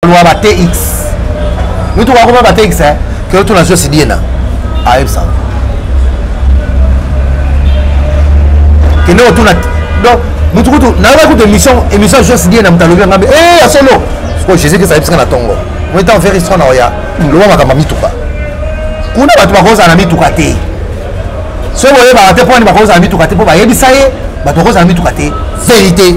loi ba TX. Nous tu vas ba TX hein que tu na jeu c'est bien. Ah ça. Que nous tu na donc nous tu na ba ku émission jeu c'est bien na mtalobi ngabe eh solo. Je sais que ça va être na tongo. Moi étant faire histoire na ya. Loi makamba mituka. Kuna batu bakoza na mituka te. So voyez ba te point bakoza na mituka te po ba yebisa ye batu bakoza na mituka te. Vérité.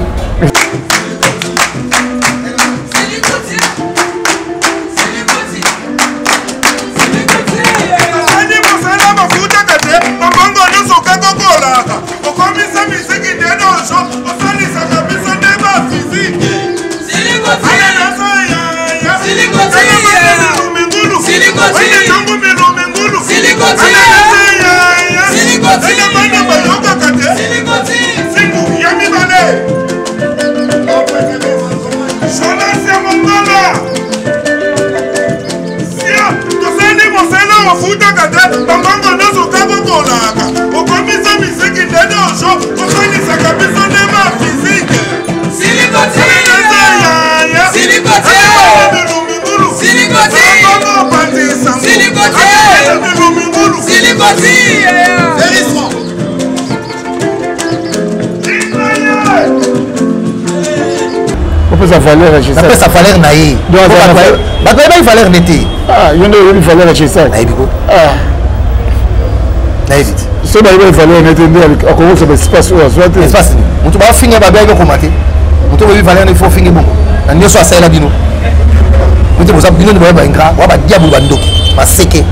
Ça valeur chez ça. Ça valeur naïe. Donc il valeur n'était. Ah, il y a une valeur chez ça. Naïe bigo. Ah. Naïe. C'est pas une valeur n'était à comment ça espace ou soit. Espace. On va finir ba bien commenter. On te veut valeur il faut finir bon. Na nyo so asala bino. On te boza bino ba ingra, wa ba diable ba ndoki. Ba seke.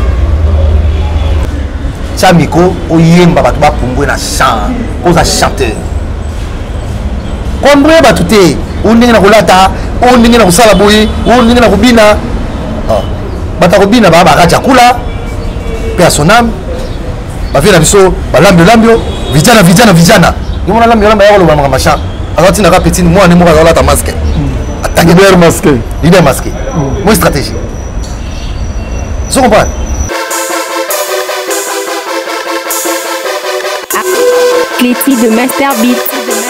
Chamiko oyemba ba ba pumbwe na chant. Cause chanteur. Combien ba tuté on ndenge na kolata on ndenge na kosala boye on ndenge na kobina bata kobina ba bakaja kula personam ba vient na biso ba lambio vijana ngomona lambio ya koloba maka machin azati na ka petit moi ne mo ka ta masque attaque leader masqué moi stratégie so comprendre Cléty de Master Beat.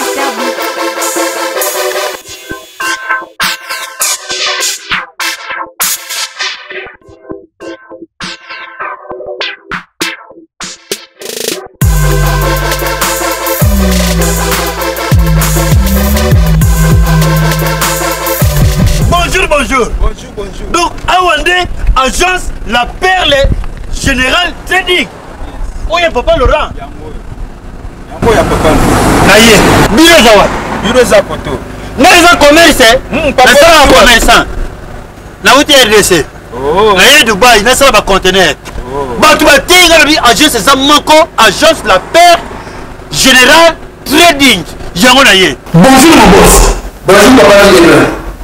Bonjour. Donc, Awande, agence La Perle Générale Trading. Oh, y'a papa Laurent. Y'a papa Naye, bureau Zawad. Bureau Zapoto. Naye commerce, papa commerçant. Naouti RDC. Naye Dubaï, naye ça va conteneur. Bah, tu vas dire, agence Zamanko, agence La Perle Générale Trading. Yango Naye. Bonjour mon boss. Bonjour papa Général.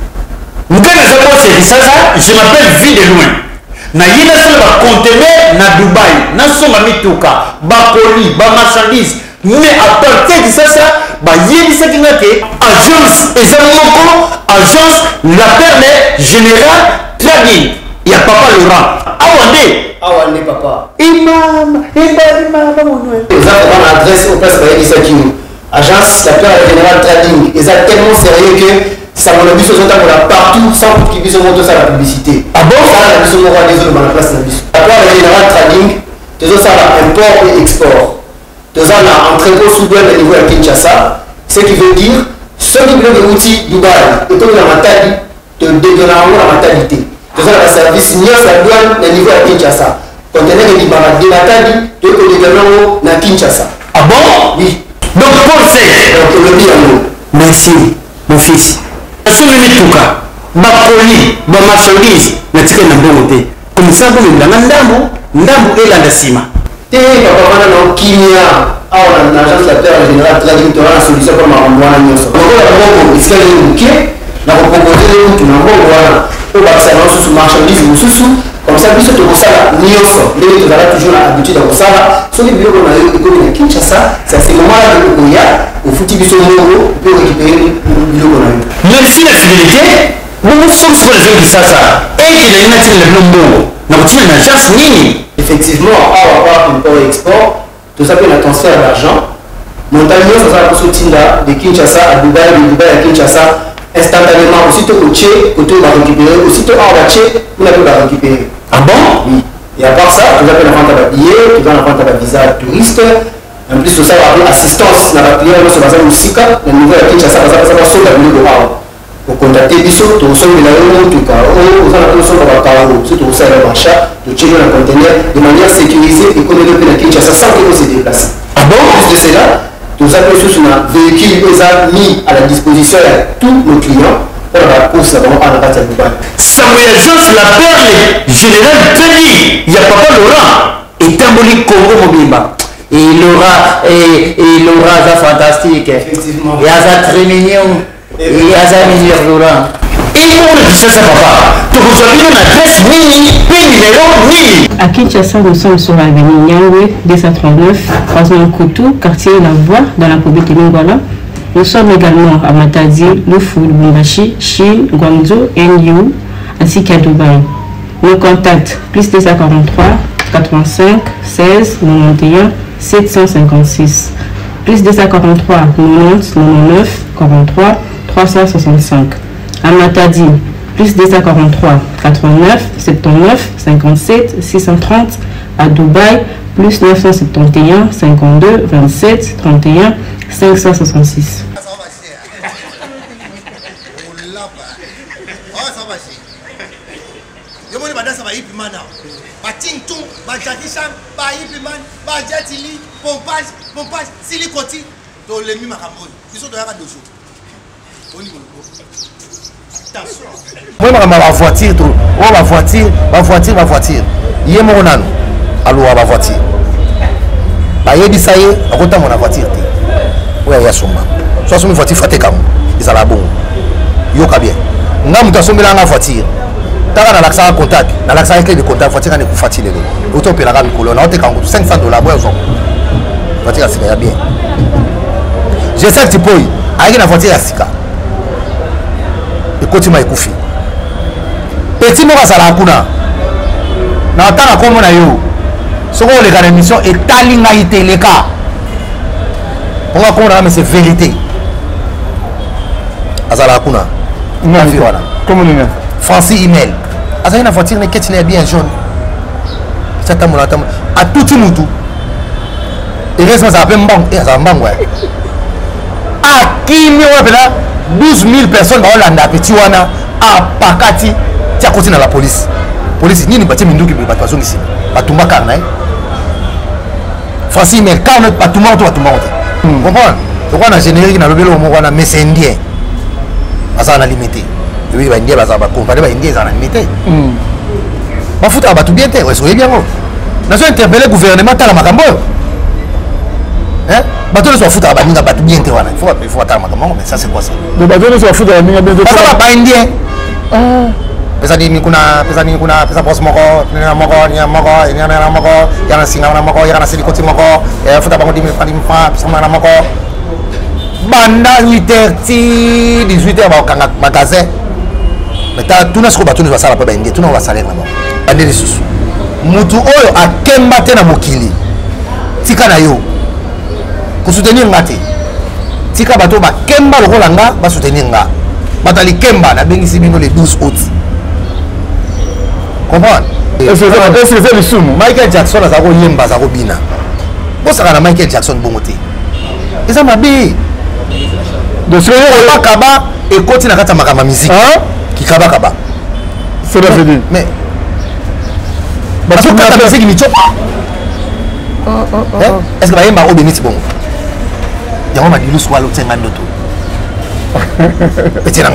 Je m'appelle Vie de Loin. Naïna c'est le conteneur na Dubaï, na soma mituka, ba colis, ba marchandises. Mais à partir de ça, ba yebisa kingate agence ezamoko, agence La Perle Générale Trading. Il y a papa Laurent. Awande papa. Imam mon nom. Vous avez l'adresse au place ba yebisa kino. Agence La Perle Générale Trading. Ils sont tellement sérieux que ça m'a vu sur partout sans qu'il puisse montrer ça la publicité. Ah bon? Ça la mission moi désolé dans la place de la mission. Après la Générale Trading, tu as ça import et export. Tu as là entrepôt souverain au niveau de Kinshasa, ce qui veut dire ceux qui veulent des outils Dubaï et comme la maternité te dédonnent la maternité. Tu as le service nias la douane au niveau de Kinshasa. Conteneur de Libara de Nathalie, tu as le dédonnant na Kinshasa. Ah bon? Oui. Donc pour c'est donc le bien merci mon fils. Somme mituka, ba colis, ba marchandises, na tika na mbongo te. Comme ça bon ndanga ndambo elanda sima. Te papa bana na kimia, awa na agence La Perle Générale Trading to la solution pour ma mwana nyoso. Ko la mbongo iskali muke, na ko proposer le mutu na mbongo wana. O ba sa na sous marchandises mususu, comme ça biso to kosala nyoso. Ndenge to zala toujours la habitude de kosala. So les bureaux na yo ko na Kinshasa, ça c'est moment là de koya. Au foutu biso mongo pour récupérer le bureau na yo. Merci la fidélité. Nous sommes sur les de ça. Et il a une attitude de l'homme. Nous avons une agence nini. Effectivement, à avoir import et export, tout ça peut être un transfert d'argent. Montagne, ça va pour ce de Kinshasa à Dubaï, de Dubaï à Kinshasa, instantanément, aussitôt au Tché, auto va récupérer, aussitôt on va Tché, on va récupérer. Ah bon? Oui. Et à part ça, tu vas faire la vente à billet, tu vas la vente à visa touriste. En plus de ça, on va assistance dans la client, on va faire le SICA, le niveau à Kinshasa, ça va sauver la vidéo pour contacter Bissot, tu reçois la réunion, tu as la notion de la parole, tu reçois le marché, tu checkes le conteneur de manière sécurisée et qu'on ait le Kinshasa sans qu'il se déplace. Ah bon? En plus de cela, nous avons sur un véhicule mis à la disposition de tous nos clients pour la course à la base de Dubaï. Samuel Agence, la perle, général Tony, il y a papa Laurent, et Tamboli Congo Mobimba. Et Laura, c'est fantastique. Effectivement. Et ça très mignon. Et ça mignon Laurent. Et pour le ça papa, tu reçois une adresse mini, numéro mini. À Kinshasa, nous sommes sur l'avenue Nyangwe, 239, croisement Koutou, quartier La Voie, dans la province de Lingala. Nous sommes également à Matadi, Lufu, Lubumbashi, Chine, Guangzhou, NU, ainsi qu'à Dubaï. Nos contacts, plus 243 85 16 91 756, plus 243 90 99 43 365. À Matadi, plus 243 89 79 57 630. À Dubaï, plus 971 52 27 31 566. Moi, ma voiture, tout. Oh, ma voiture. Il y a mon nan. Alors, ma voiture. Bah, il dit ça y est, à côté de mon voiture. Oui, il y a son man. Soit son voiture fatiguée comme. Ils sont là bon. Yo ka bien. Ngam ta son la voiture. T'as dans l'accès à contact. Dans l'accès avec les contacts, voiture quand est fatiguée. Auto peut la ramener colonne. On te quand $500. Ouais, on. Voiture c'est bien. Je sais que tu peux. Avec la voiture à Sika. Écoute, ma écoufi. Petit mot à Salakuna. Na tala komo na yo. Soko les gars d'émission et talingaïté les cas. On va comprendre mais c'est vérité. Azalakuna. Non, voilà. Comment on est? Francis email. Azali na voiture ne qu'est-il bien jaune. Ça t'a moula tam. À tout le monde. Et reste ça appelle mbang et ça mbang ouais. À qui mi wa bela 12 000 personnes dans Hollande petit wana à Pakati. Tu as continué la police. Police ni bati minduki ba façon ici. Batumba karna. Francis email karna batumba to batumba. Comprendre? Donc on a générique na lobelo mo wana mais c'est indien. Azana limité. Oui, ba indien bazaba compagnie ba indien azana limité. Ba futa ba tout bien té, ouais, soyez bien gros. Nation interpeller gouvernement tala makambo. Hein? Ba tout so futa ba ninga ba tout bien té wana. Il faut attendre makambo, mais ça c'est quoi ça? Le bateau so futa ba ninga bien té. Ça ba indien. Pesa di kuna pesa boss moko yana singa na moko yana silikoti moko futa bango 10 000 francs pesa na moko banda 8h 18h ba okanga magasin mais ta tuna siko batuni ba sala pa ba indie tuna ba salaire na mo bande lisusu mutu oyo akemba te na mokili tika na yo ko soutenir ngate tika bato ba kemba lokola nga ba soutenir nga batali kemba na bengisi bino les 12 autres. Comprendre? Est-ce que c'est le soum? Michael Jackson a zako yemba zako bina. Bosaka na Michael Jackson bongote. Eza mabe. De ce que kaba et koti na kata makama musique. Hein? Ki kaba. C'est la vie. Mais parce que kata musique mi chopa. Est-ce que ba yemba o beniti bongo? Yango ma dilu swalo tsenga ndoto. Betena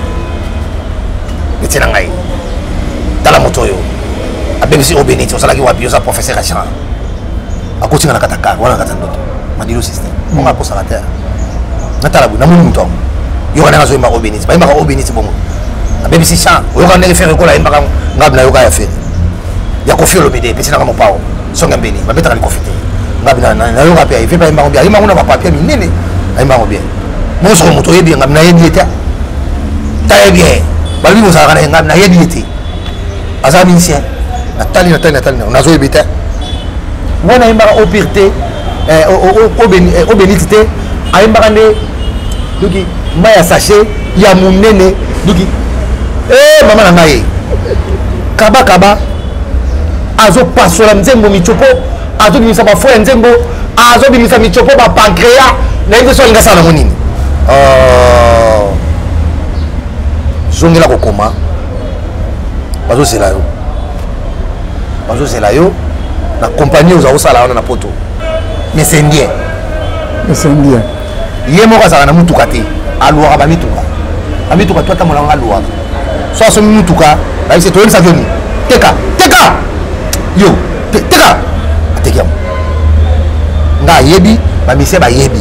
ngai. Tala motoyo. Abebisi obeniti osala ki wapi osa professeur Achan. Akotinga na kataka wana kata ndoto. Madilo system. Monga ko sala terre. Natala bu na munu muto. Yo kana zo imba obeniti. Ba imba obeniti bongo. Abebisi Chan. Yo kana faire ko la imba ngabna yo ka ya faire. Ya ko fio lo bede petina kama pao. Songa mbeni. Ba betaka ni confiter. Ngabna na yo ka pe ife ba imba ngobia. Imba ngona ba papier mi nene. Imba ngobia. Mo so moto yebi ngabna yebi eta. Ta bien. Ba bi mo sala kana ngabna yebi eta. Azaminien natali on a zo ebita mwana imbaka opirte obenitite aimbaka nde doki mai ya sachet ya munene duki mama na ngai kaba azo pasola nzembo michopo azo bimisa ba fo nzembo azo bimisa michopo ba pancréas na yende so linga sana monini zongela kokoma bazo zela yo na compagnie oza sala wana na poto mais c'est indien ye moko azala na mutuka te aluaka bamituka to atamolanga aluaka so asomi mutuka bayebise toyebisa joni teka yo teka ateki yango nga ayebi bamisie bayebi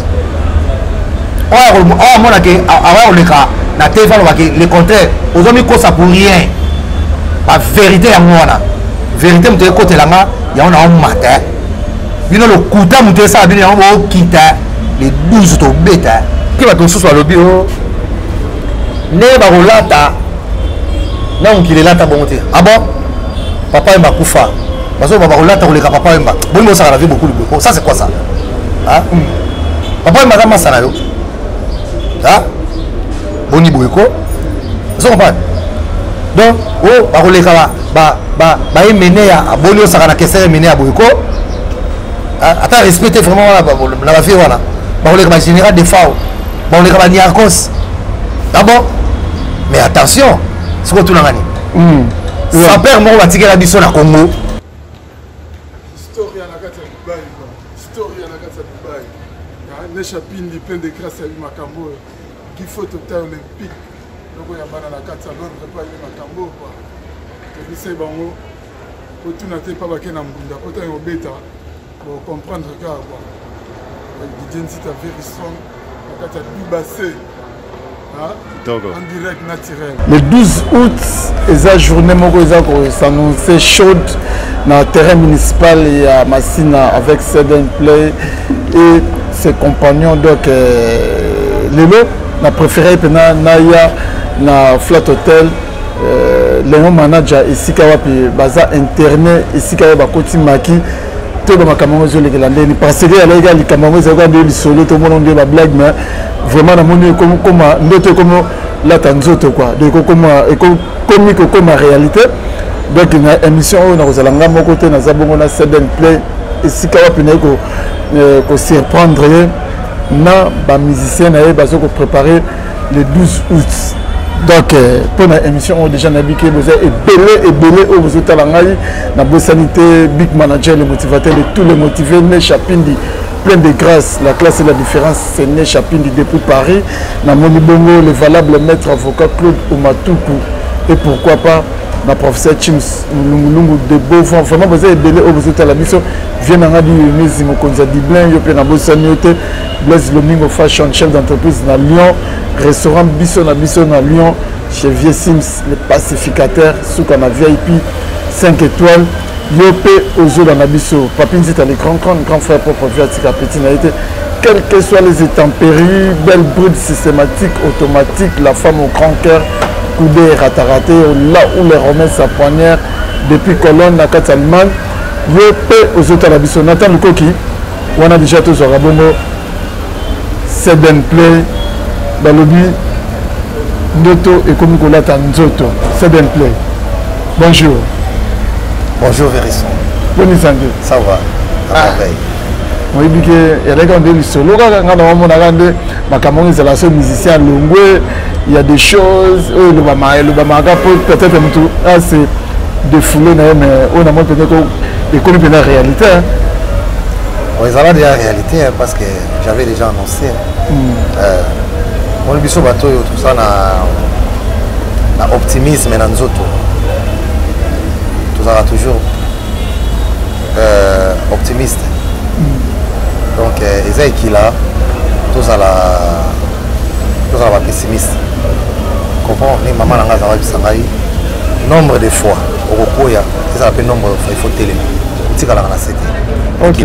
oyo amonake awaya koleka na te falobaki le contraire ozomi kosa pour rien bavérité yango wana vérité moto ekotelanga yango na omata bino lokuta moto esala bino yango bookita le 12 tobeta ke bato mosusu balobi o nde bakolata na mokili elata bongo te abo papa yemba kufa bazoba bakolata koleka papa yemba bolingo osaka na vie beaucoup libeko ça c'est quoi ça papa yemba aza masa na yo boni boyeko ozo comprendre donc o bakoleka baemene ya aboni osaka na kesere emene ya boyeko ata respecte vraiment na bafie wana bakoleka bagénéral de fao bakoleka baniarcos d'abord mais attention soko tunangani sapere moko batikela biso na Congo historia na kati ya Dubai ne chapindi plein de grâce ya makambo qu'il faut total olympique loko ya bana na kati ya Londres pa ile makambo quoi tobise bango otuna te pa bakena mbunda pota yo beta pour comprendre que quoi Didier ta very strong na kati ya Dubassé en direct naturel. Le 12 août, la journée s'annonçait chaude dans le terrain municipal et à Massina avec Seden Play et ses compagnons. Donc, Lelo a préféré Naya na Flat Hotel. Le manager ici qui a baza internet ici qui a bakoti maki tout dans ma caméra je les landais parce que les gars les caméras ils regardent les solo tout le monde dit la blague mais vraiment na moni comme ndoto comme la tanzoto quoi donc comme réalité donc une émission on a kozalanga mon côté na zabongo na Seden Play ici qui a pu ko surprendre na ba musicien na bazo ko préparer le 12 août. Donc, pour l'émission, on a déjà navigué, vous avez belé, vous êtes à la bonne sanité, big manager, les motivateurs, tous les motivés, Né Chapindi, plein de grâce, la classe et la différence, c'est Né Chapindi depuis Paris, na Monibongo, le valable maître avocat Claude Oumatuku, et pourquoi pas, la professeur Chims, Lungu de Beaufort, vraiment vous avez belé, vous êtes à la mission, viens à Radio Unis, Mokonza Diblin, Yopé na bonne sanité, Blaise Lomingo Fashion, chef d'entreprise à Lyon, restaurant Bisson à Lyon, chez Vieux Sims, le pacificateur, souk na VIP, 5 étoiles, Yopé Ozo dans Nabiso, Papine c'est à l'écran, grand frère propre Viatika Petit Naïté, quelles que soient les intempéries, belle bride systématique, automatique, la femme au grand cœur, coudé rataraté, là où les Romains s'appoignèrent, depuis Colonne, la carte allemande, Yopé Ozo dans Nabiso, Nathan Lukoki, on a déjà tous au Rabono, Seden Play, Balobi, Noto et Komikola Tanzoto, Seden Play. Bonjour. Bonjour Vérisson. Bonne santé. Ça va. À merveille. Moi, je dis qu'il y a des gens qui sont là, il musicien Longwe, il y a des choses, le Bamaga peut-être un tout, c'est défoulé, mais on a peut-être la réalité. Oui, ça va déjà la réalité parce que j'avais déjà annoncé. On a besoin de tout ça na optimisme et dans autres. Tout ça toujours optimiste. Donc, ils ont qui là, tout ça la pessimiste. Comprends? Les mamans n'ont pas nombre de fois au Rokoya, c'est ça le nombre de fois il faut télé. Tu sais qu'à la cité. Ok.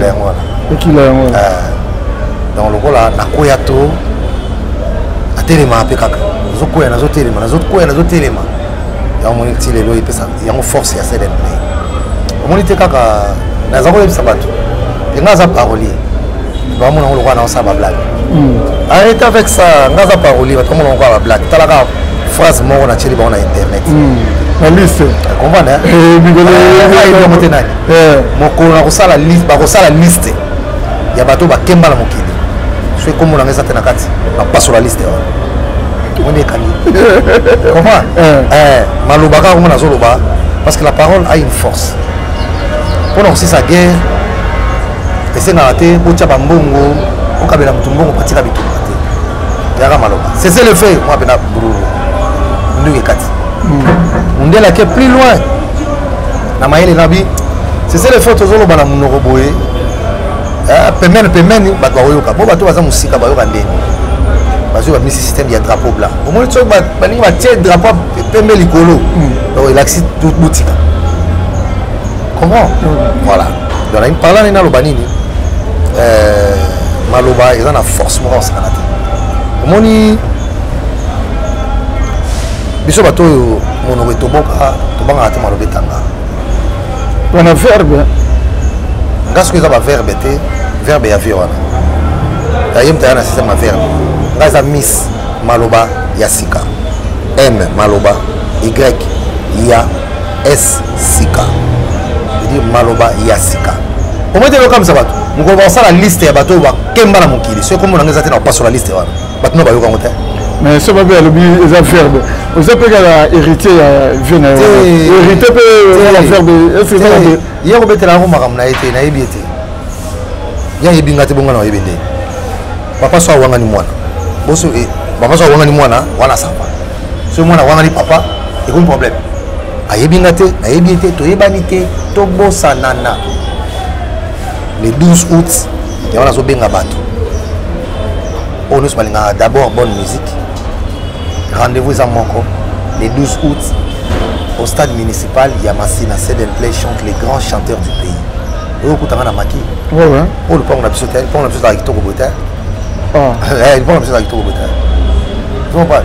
Donc le rôle na koyato atelema apekaka zokoya na zotelema na zokoya na zotelema ya moni tile lo ipesa ya mo force ya Seden Play moni te kaka na zako yebisa bato nga za parolier ba mona ngolo kwa na osaba blague Arrêtez avec ça. Ngaza paroli, va tout le monde encore la blague. T'as la phrase mort on a tiré on a internet. La liste. Comprends hein? Moko na kosala liste, ba kosala liste. Ya bato ba kemba la mokili. C'est comme on a ngeza tena kati. Ba pas sur la liste. On est kani. Comment? Maloba ka on a zoloba parce que la parole a une force. Pour nous, c'est sa guerre. Et c'est raté, pour tchaba mbongo, on kabela mutumbongo partir à bitou raté. Yara maloba. C'est le fait, moi bena brou. Nous kati. On dit là que plus loin. Na maïle nabi. C'est le fait tozolo bana munoko boye. Pemene ba yoka. Bo bato baza musika ba yoka ndeni. Parce que le système il y a drapeau blanc. Au moins tu vas tirer drapeau pembe likolo. Donc il accepte toute boutique. Comment? Voilà. Dans une parole dans l'Obanini, Maloba ils ont la force morale ça. Moni, biso bato mono toboka tobanga ate Maloba tanga. On a verbe. Ngas que ça va verbe té, verbe ya vie wana. Ayem ta na système verbe. Ngas Miss Maloba Yasika. M Maloba Y ya S Sika. Maloba Yasika. Au moins, comme ça, nous avons la liste et bateau va kemba mokili. C'est comme on a déjà pas sur la liste. Maintenant, on va y mais ça va bien, les affaires. Vous avez la héritier vient hérité la verbe. Est-ce que ça va bien? Hier, on était là, on m'a été na ebité. Hier, il bingate bonga na ebende. Papa soit wangani mwana. Bosso et papa soit wangani mwana, wana sapa. Ce mwana wangani papa, il y a un problème. Ayebingate, ayebité, toyebanité, tobosanana. Le 12 août, il y a un benga bato. On nous parle d'abord bonne musique. Rendez-vous à Moko. Le 12 août, au stade municipal, il y a Massina Seden Play chante les grands chanteurs du pays. Vous écoutez un maki. Ouais. Oh, le pont on a besoin de la guitare au botin. Ah. Le pont on a besoin de la guitare au botin. Vous comprenez?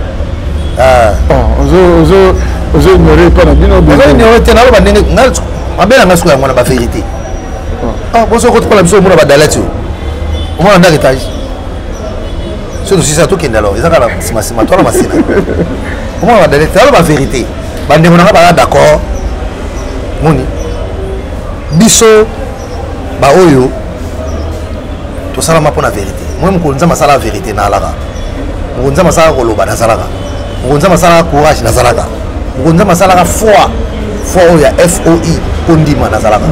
Vous ignorez pas la bino. Vous ignorez pas la bino. Ma belle a su la vérité. Ah, vous avez pas la besoin de la dalette. On va en héritage. C'est aussi ça tout qui est alors. Ils ont la toi la machine. Comment on va dalette? C'est la vérité. Bande on pas d'accord. Moni. Biso ba oyo. Tout ça là ma pour la vérité. Moi je connais ça la vérité na alaka. Je connais ça ko loba na salaka. Je connais ça courage na salaka. Je connais ça la foi. Foi oya FOI ondima na salaka.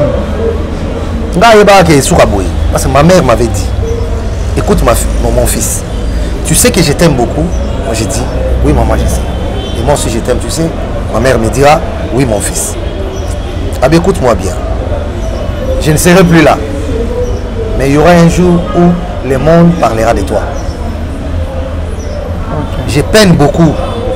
Parce que ma mère m'avait dit, écoute mon fils, tu sais que je t'aime beaucoup. Moi j'ai dit, oui maman je sais. Et moi aussi je t'aime, tu sais. Ma mère me dira, oui mon fils. Ah bien écoute-moi bien. Je ne serai plus là. Mais il y aura un jour où le monde parlera de toi. Je peine beaucoup.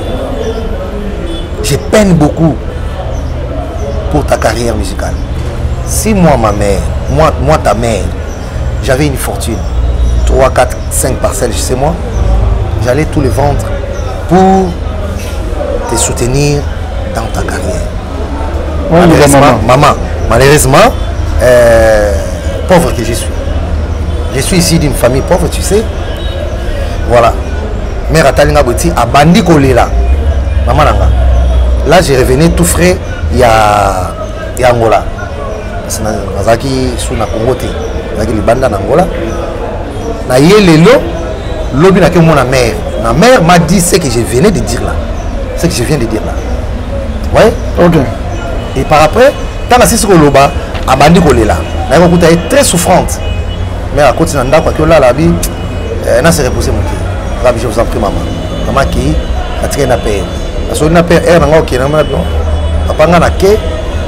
Je peine beaucoup pour ta carrière musicale. Si moi, ma mère, moi ta mère, j'avais une fortune, 3, 4, 5 parcelles, je sais moi, j'allais tout les vendre pour te soutenir dans ta carrière. Oui, malheureusement, pauvre que je suis. Je suis ici d'une famille pauvre, tu sais. Voilà. Mère Atalinga Boti a bandi kolela. Maman Nanga. Là, j'ai revenu tout frais, il y a Angola. Nazaki sous na Congo te. Nazaki libanda na Angola. Na yelelo, lobi na ke mon mère. Ma mère m'a dit ce que je venais de dire là. Ce que je viens de dire là. Ouais? Ok. Et par après, quand la sisi koloba, a bandi kolela. Na ko kuta est très souffrante. Mais à côté nanda quoi que là la vie, n'a se reposer mon cœur. Rabbi, je vous en prie maman. Maman qui a tiré na paix. Parce que na paix er na OK na maintenant. Papa nga na ke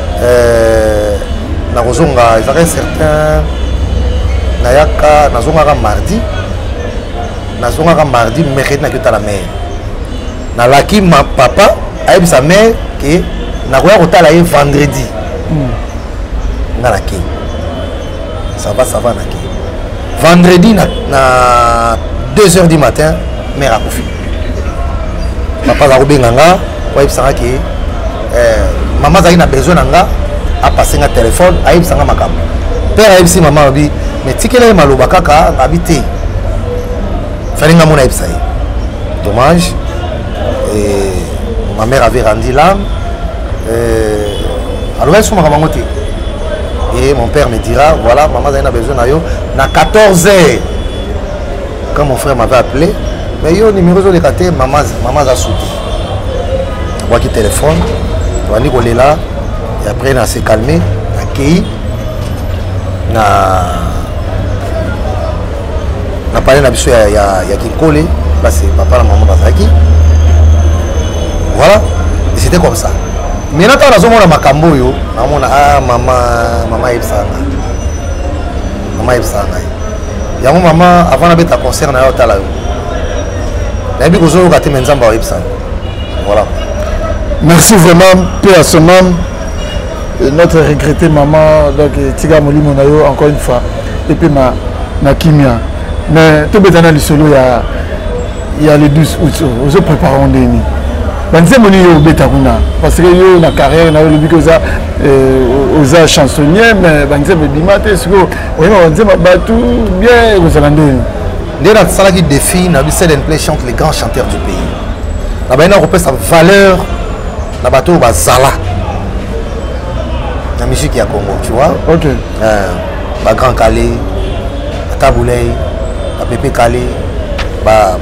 na kozonga ezaka certain nayaka nazongaka mardi mercredi nakita la mère nalaki ma papa ayebisa mère ke nakoya kotala ye vendredi nga nake ça va nake vendredi na 2h du matin mère akufi papa aza kobenga nga oyebisanga ke mama azalaki na besoin na nga a passé un téléphone, a eu un père a eu maman, mais tikele maloba kaka habité. fallait que mon ça. Dommage. Et ma mère avait rendu l'âme. Alors elle sont et mon père me dira voilà maman a besoin de yo na 14 h quand mon frère m'avait appelé mais yo numéro de raté maman a sauté moi qui téléphone on est là et après on s'est calmé accueilli na parlé na biso ya Kinkole là c'est papa la maman bazaki voilà et c'était comme ça. Mais quand on a vu makambo yo, on a maman Ebsanga. Maman Ebsanga. Il y a maman avant de mettre concert na hôtel là. La bi kozo ka te menzamba Ebsanga. Voilà. Merci vraiment paix à son âme. Notre regrettée maman donc Tiga Molimo na yo encore une fois et puis na Kimia. Mais tout betana le solo il y a le 12 août. Aux préparons des ni. Banze moni yo beta kuna parce que yo na carrière na le biko za aux chansonniers mais banze me dimate siko oyema banze mabatu bien aux alandés dès la salle qui défi na bi Selen Play chante les grands chanteurs du pays la baina repère sa valeur na bateau bazala la musique ya Congo tu vois OK ba Grand Calais Taboulay ba Pépé Calais ba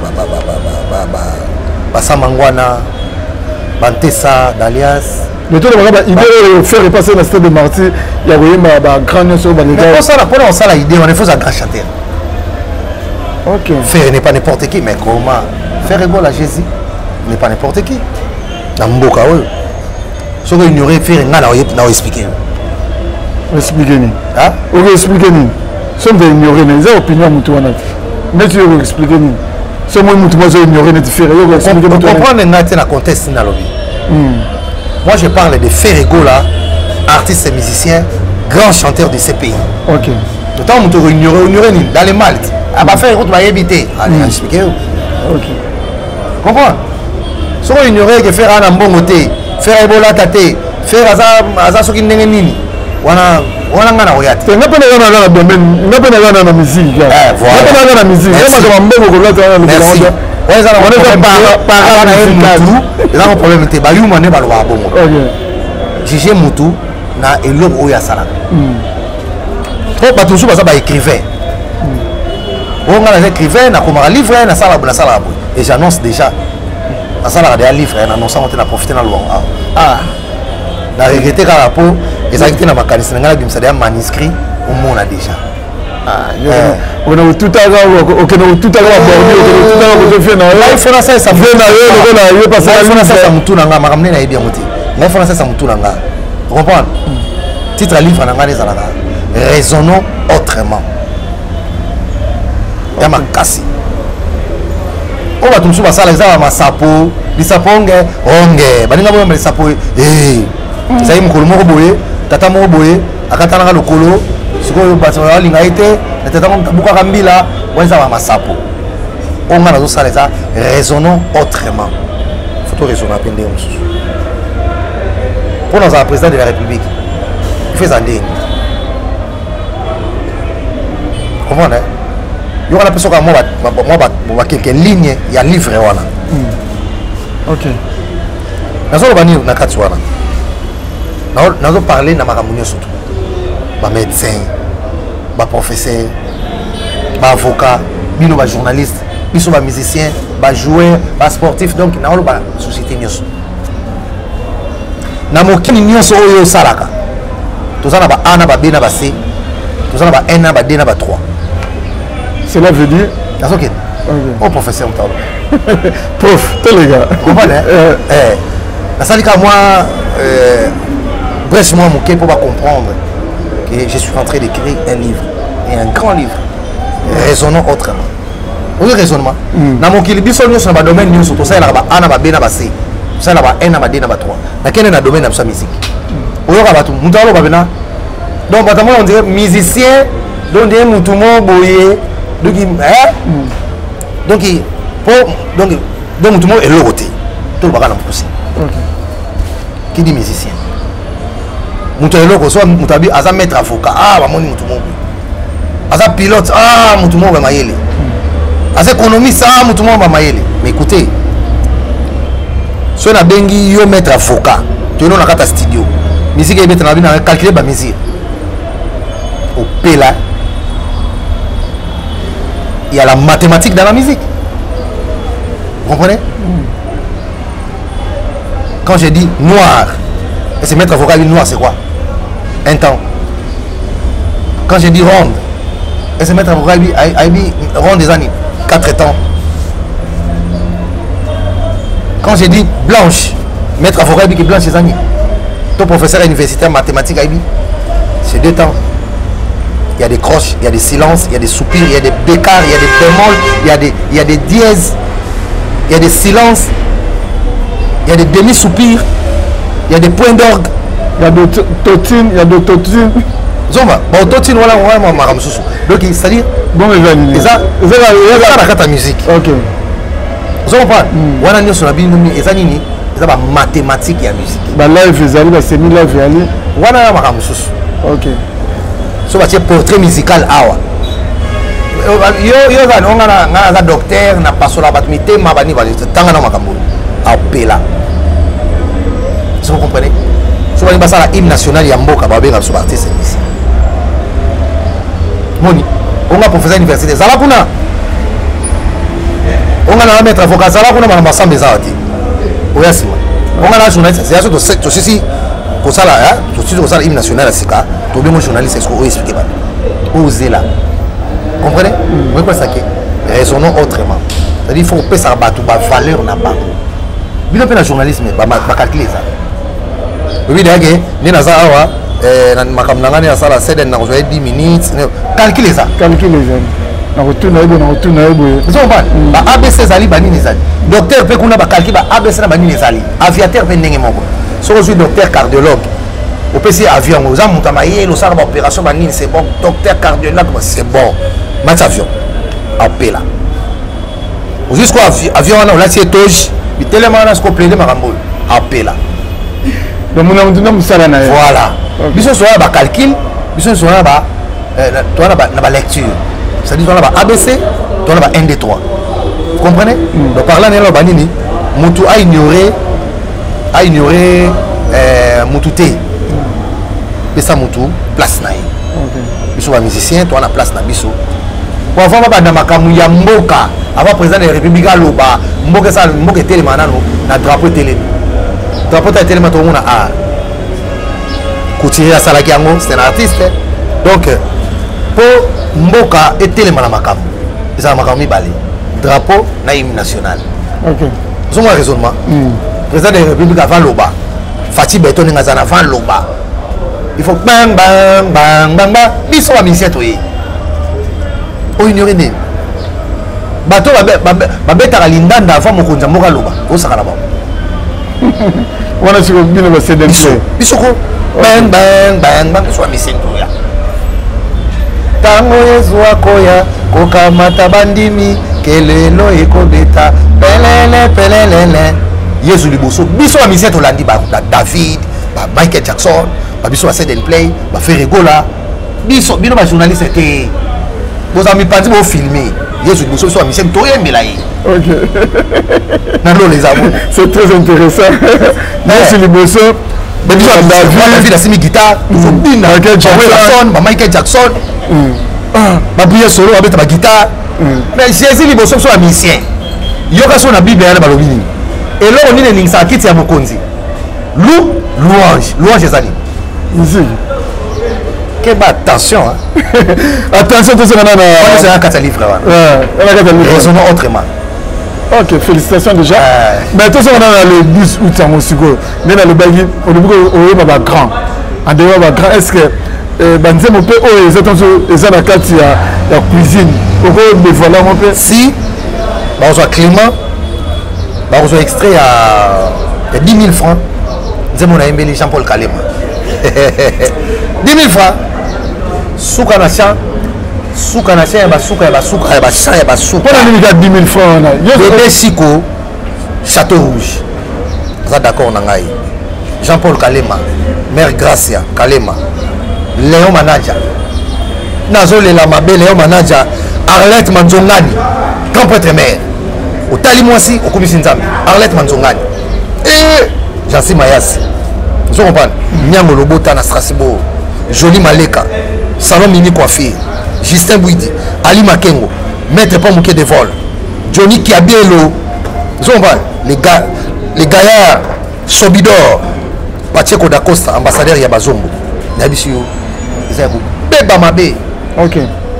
Samangwana Bantessa, d'Alias. Mais tout le monde a l'idée de faire repasser la stade de Marty. Il y a un grand nom sur le mais pour ça, l'idée, on est faux à grand chanteur. Ok. Faire n'est pas n'importe qui, mais comment faire égale à Jésus n'est pas n'importe qui. Dans mon boca, oui. Ce que ignorer, faire n'a pas expliqué. Expliquer ni. Hein? Ok, expliquer ni. Somme d'ignorer, mais les opinions mutuelles. Mais tu veux expliquer ni. C'est moi qui vais ignorer les différents. On comprend le contexte. Moi, je parle de Ferrego, là, artiste et musicien, grand chanteur de ces pays. Ok. D'autant que vous ignorez dans les Maltes. Ah, bah, Ferrego, tu vas éviter. Allez, expliquez. Ok. Comprends? Si vous ignorez que faire un bon côté, faire Ebola Tate, faire Azasoki Nengenini, on a ngana oyati. Tu n'as pas dans le domaine, n'a pas dans la musique. Voilà. N'a pas dans la musique. Merci. On est un problème. Tu as Gigi Moutou na eloko oya sala. Trop bato sou baza ba écrivain. On a écrivain na comme livre na sala na sala. Et j'annonce déjà na sala de livre na annonce on a profiter na loi. Ah. Na regretter ka rapport exactement na makanisi ngala bimsa de manuscrit au monde déjà. Ah, on a tout à l'heure, ok, on a tout à l'heure abordé, on a tout à l'heure fait na il faut na ça ça fait na yo parce que il faut na ça mutu na nga makamne na yebi muti. Il faut na ça mutu na nga. Tu comprends? Titre livre na nga les alaka. Raisonnons autrement. Ya makasi. O ba tumsu ba sala za masapo, bisaponge, onge. Baninga bo masapo eh. Ça y mukolo moko boye, tata moko boye, akatana ka lokolo. Sikoyo bato balinga ete natata buka kambila wenza ba masapo onga nazo saleza raisonnons autrement faut raisonner pende mususu pour nous un président de la République fait ça ndenge comment hein yo kana peso ka moi quelques lignes ya livre wana OK nazo bani na kati wana nazo parler na makamunyo surtout ba médecin, ba professeur, ba avocat, bino ba journaliste, biso ba musicien, ba joueur, ba sportif donc na olo ba société nyonso. Na mokini nyonso oyo salaka. Tozana ba A na ba B na ba C. Tozana ba N na ba D na ba 3. Cela veut dire that's OK. Oh professeur Mtalo. Prof, tous les gars. Comprenez? La salika moi bref moi mon pour pas comprendre. Et je suis en train d'écrire un livre, et un grand livre. Raisonnons autrement. Vous voyez raisonnement? Dans mon kilibis, on est dans le domaine, nous sommes là, A, B, C. Ça là, N, D, 3. Dans quel est le domaine de la musique? Vous voyez tout. Nous avons là. Donc, on dirait musicien, donc il y a un boye, donc tout le monde est l'autre. Tout le monde est poussé. Qui dit musicien? Moutouloko soit mutabi aza maître avocat ah ba moni mutumo aza pilote ah mutumo ba mayele as économiste ah mutu mo mamayele mais écoutez so na bengi yo mettre avocat tu non na kata studio musique et mettre na bina calculer ba musique au pela il y a la mathématique dans la musique vous comprenez quand je dis noir et c'est mettre avocat noir c'est quoi un temps quand je dis ronde et c'est mettre avocat ronde des années 4 temps. Quand je dis blanche, maître avocat qui est blanche ces années. Ton professeur universitaire mathématique c'est 2 temps. Il y a des croches, il y a des silences, il y a des soupirs, il y a des bécards, il y a des bémols, il y a des dièses, il y a des silences, il y a des demi-soupirs, il y a des points d'orgue, il y a des totines, il y a des totines. Zomba, bon totine voilà vraiment maram sousou. Donc c'est-à-dire bon mais ça la carte musique. OK. Zomba, wana nyo sur la binomi ezanini, ça ba mathématique ya musique. Ba live ezali ba semi live yali. Wana maram sousou. OK. So ba portrait musical awa. Yo za ngana ngana docteur na pasola bat mitema bani bali tanga na makambo. Apela. Vous comprenez? So ba la hymne national ya mboka ba benga so artiste ici. Moni, on a professeur université zala kuna. On a mettre avocat zala kuna na masambe zawati. Oyasima. On a la journaliste, c'est ça to sisi ko sala hein, to sisi ko sala hymne national à sika, to bien mon journaliste est-ce qu'on expliquer pas. Osez là. Comprenez? Vous quoi ça que raisonnons autrement. C'est-à-dire il faut payer ça ba valeur na ba. Bino pe na journalisme ba calculer ça. Oui d'ailleurs, ni na za awa na makamna ngani ya sala 7 na kozoya 10 minutes calculer ça na retourner ebo vous comprenez ba ABC zali banini zali docteur pe kuna ba calculer ba ABC na banini zali aviateur pe ndenge moko so je suis docteur cardiologue au PC avion aux amuta mayelo ça ba opération banini c'est bon docteur cardiologue c'est bon match avion appela jusqu'au avion on a c'est toge bitelema na ko plaider makambo appela donc mon voilà biso so ba calcul biso so ba to na ba lecture c'est à dire to na ba ABC to na ba 1 2 3 vous comprenez donc parlant de banini mutu a ignoré mutu té pesa mutu place na ye biso ba musicien to na place na biso pour avoir ba na makamu ya mboka avant président de la République aloba mboka sa mboka télé manano na drapeau télé drapeau télé ma to mona a Couturier à Salakiango, c'est un artiste. Donc, pour Mboka et Télémana Makam, ils ont Makam Bali. Drapeau, naïm national. Ok. Vous avez un raisonnement. Président de la République avant Loba. Fatih Beton est avant Loba. Il faut bang, bang, bang, bang, bang. Ils sont à Missiette, oui. Au ignoré. Bateau, ma bête à l'indanda avant mon conja Moka Loba. Au Sakalaba. On a su que bien le CD. Bisoko. Bang bang bang bang soit mission ya tango yezu akoya kokamata bandimi kelelo ekobeta pelele yezu liboso biso wa mission tolandi ba David ba Michael Jackson ba biso wa Send and Play ba Ferregola biso bino ba journaliste était vos amis parti pour filmer yezu liboso biso wa mission toyembela yi. OK. Nalo les amours c'est très intéressant. Yezu liboso mais tu as David a mis guitare Michael Jackson ma bouille solo avec ta guitare mais si les bosons sont musiciens yoka son la Bible na balobini et là on est n'ingsa kiti ya mokonzi louange ezali musique que bah attention attention tout ça na c'est un catalyse raisonnons autrement. OK, félicitations déjà. Mais tout ça on a le 12 août à Mosiko. Mais dans le bagui, au début on est grand. En dehors de grand, est-ce que banzemo pe o les na kati ya cuisine. Pourquoi me voilà mon père? Si bah on soit Clément, bah on soit extrait à 10 000 francs. Nzemo na embeli Jean-Paul Kalema. 10 000 francs. Souka na champ. Souka na chien, souka ya champ ya souka. Pour la 10 000 francs. Bébé Siko, Château Rouge. Vous êtes d'accord, Nangaï? Jean-Paul Kalema, Mère Gracia Kalema, Léon Manaja. Nazo Lela Mabe, Léon Manaja, Arlette Manzongani. grand prêtre maire otali mwasi okomisi nzambe Arlette Manzongani Jansi Mayasi vous comprenez Nyango Lobota na Strasbourg Jolie Maleka Salon Mini Coiffure Justin Bouidi Ali Makengo Maître Pamouké de vol Johnny Kiabielo vous comprenez les gaillards Sobidor Pacheco da Costa ambassadeur ya Bazombo Nabisio Isabu Beba Mabe ok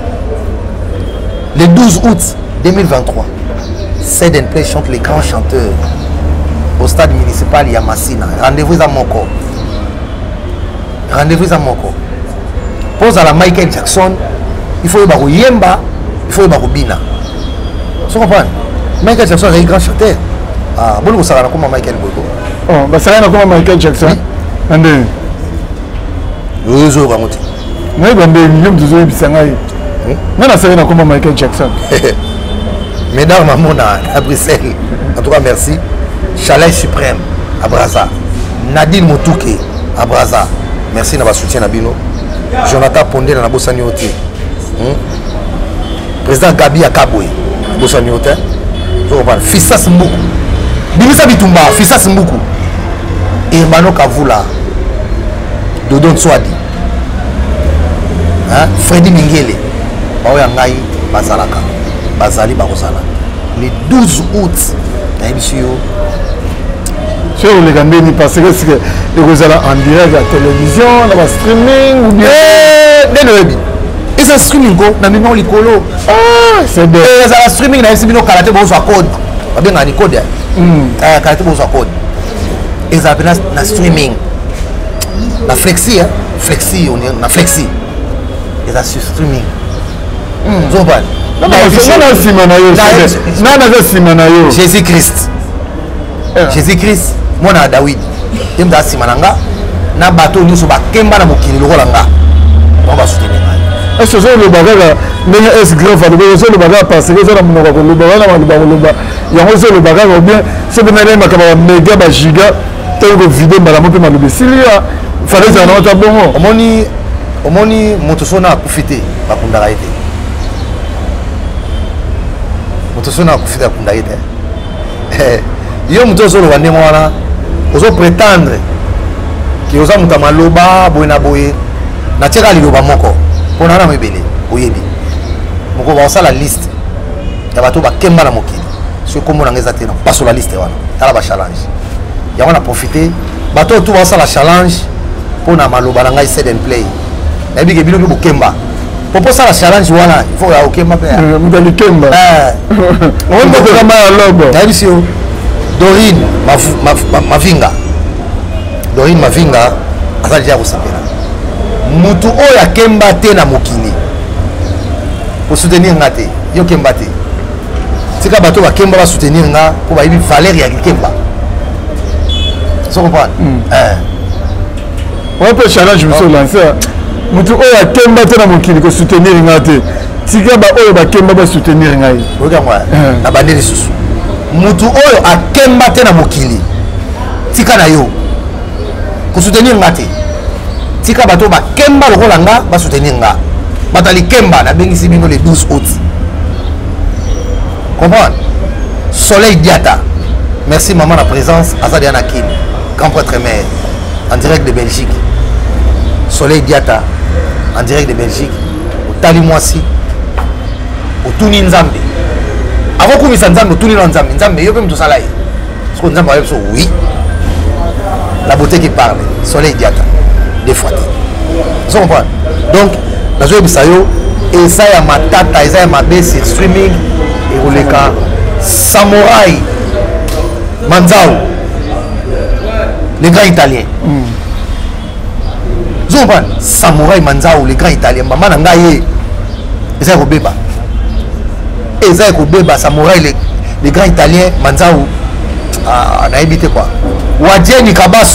le 12 août 2023 Seden Play chante les grands chanteurs au stade municipal Yamassina. Rendez-vous à Moko. Rendez-vous à Moko. Pose à la Michael Jackson. Il faut y avoir Yemba. Il faut y avoir Bina. Vous comprenez? Michael Jackson est un grand chanteur. Ah, bon, vous savez comment Michael Bogo. Oh, bah ça comment Michael Jackson. Ande. Oui, je vais monter. Mais ben ben, il y a des sangai. Non, ça savait comment Michael Jackson. Mesdames, maman à Bruxelles. En tout cas, merci. Chalet Suprême à Brazza. Nadine Motouke à Brazza. Merci de votre soutien Nabino. Jonathan Pondé dans la Bossani Oti. Président Gabi Akaboué. Bossani Oti. Fissas Mboukou. Bimisa Bitumba. Fissas Mboukou. Irmano Kavula. Dodon Swadi. Freddy Mingele. Baoya Ngai Bazalaka. Bazali Barosala. Le 12 août. Sur les Gambéni parce que vous allez en direct à la télévision, dans le streaming ou bien. Et ça streaming quoi? Dans le licolo. Ah, c'est bien. Et ça streaming dans le karaté bon soit code. Pas bien dans code. Karaté bon soit code. Et ça appelle na streaming. La flexi hein, flexi on est na flexi. Et ça sur streaming. Zoban. Jésus-Christ. Jésus-Christ, moi na David. Je me simananga na bateau nous ba kemba na mokili lokolanga. On va soutenir. Est-ce que le bagage mais est grand fa le bagage parce que ça na monoko le bagage na ba ya ngo le bagage ou bien c'est de même ka méga ba giga tellement vidéo ba la mo pe malobe silia fallait ça na ta bongo. Omoni motosona kufite bakunda été. Motosona kufite bakunda été. Yo mutozo lo wande mwana ozo prétendre ki oza muta maloba boyena boye na teka liloba moko pona na mebele oyebi moko ba osala liste ya bato ba kemba na mokili so komo na ngeza tena paso la liste wana tala ba challenge ya wana profiter bato tout ba osala challenge pona maloba na ngai Seden Play na bige bino bo kemba popo sala challenge wana il faut ya okemba pe mudali kemba on mo ko kama lobo na bisio Dorine Mavinga. Dorine Mavinga azali ya kosapela. Mutu oya kemba te na mokili. Pour soutenir ngate, yo kemba te. Tika bato ba kemba ba soutenir nga ko ba yibi valeur ya kemba. So comprendre? On peut challenge monsieur lancer. Mutu oya kemba te na mokili ko soutenir ngate. Tika ba oyo ba kemba ba soutenir ngai. Regarde moi, na bandeli susu. Mutu oyo akemba te na mokili tika na yo ko soutenir ngate tika bato ba kemba lokola nga ba soutenir nga batali kemba na bengisi bino le 12 août comprendre Soleil Diata merci maman la présence Azadi Anakin grand prêtre maire en direct de Belgique Soleil Diata en direct de Belgique otali mwasi otuni nzambe avant qu'on misse ensemble tout le monde ensemble ensemble yo peut tout ça là parce qu'on ensemble oui la beauté qui parle Soleil Diata des fois vous comprenez donc la joie bisayo et ça ya matata et ça ya mabe sur streaming et roleka Samouraï Manzao les grands italiens vous comprenez Samouraï Manzao les grands italiens maman nangaye et ça robeba et ça est Samouraï les grands italiens Manzao on a évité quoi Wadjeni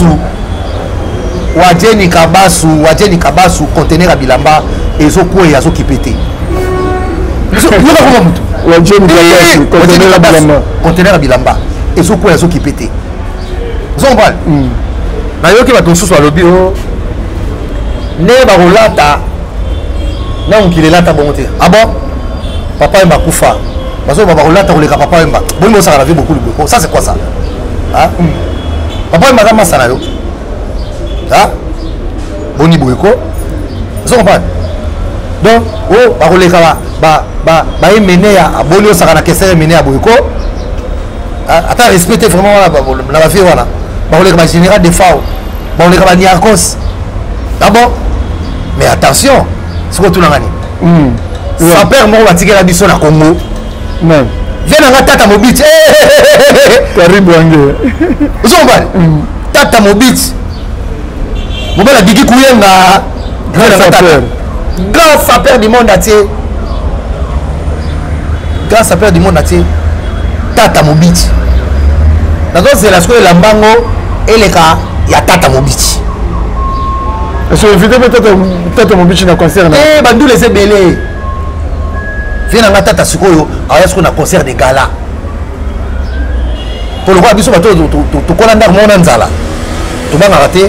Kabasu conteneur à Bilamba et zo quoi ya zo kipete Wadjeni Kabasu conteneur à Bilamba et zo quoi ya zo kipete zo mbal na yoki ba tonsusu alobi o ne ba rolata na on kilelata bonte ah bon papa est makufa Parce que papa olata koleka papa Wemba. Bon mo ça la vie beaucoup le beaucoup. Ça c'est quoi ça? Hein? Papa Wemba ma ça na yo. Hein? Boni boyeko. Vous comprenez? Donc, oh, ba koleka ba mené ya boni osaka na kese mené ya boyeko. Attends, respectez vraiment la vie voilà. Ba koleka ba général de FAO. Ba koleka ba Niarcos. D'abord, mais attention, ce que tu n'as pas. Sa père m'a dit la biso na Congo. Non. Viens na tata mobile. Karibu wange. Uzomba. Tata mobile. Mobile Digi Kuyenga. Grand sapeur du monde entier. Grand sapeur du monde entier. Tata mobile. D'accord, c'est la scola Lambango et les cas, il y a Tata mobile. Est-ce que vous invitez Tata mobile dans le concert? Eh, bandou les ébélés. Viens dans la tata sikoyo, alors qu'on a concert de gala. Pour le voir, biso bato to kolanda mona nzala. To banga raté.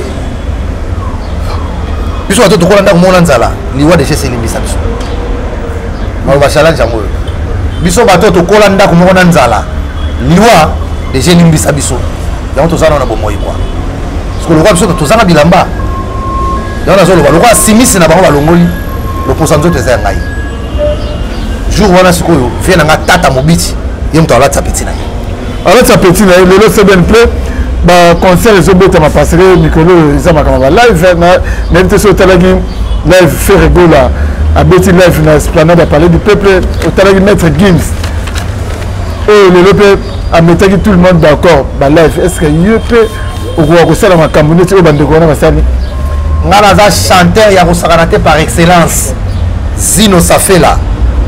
Biso bato to kolanda mona nzala. Liwa de chez Limbisa biso. Ma ba challenge yango. Biso bato to kolanda mona nzala. Liwa de chez Limbisa biso. Donc to zana na bomoyi quoi. Parce que le roi biso to zana bilamba. Donc na zo le roi simisi na bango balongoli. Le pourcentage de ça ngai. Jour wana sikoyo vient na tata mobiti ye mto ala tsapeti na ye ala tsapeti na ye lelo c'est bien prêt ba concert les obota ma passer Nicolo izama kama live na n'était sur talagi live fait rigola a beti live na esplanade à parler du peuple au talagi maître Gims et lelo pe a metaki tout le monde d'accord ba live est-ce que you peut au ko sala makambo neti o bande ko na basali ngala za chanteur ya kosakanate par excellence Zino Safela.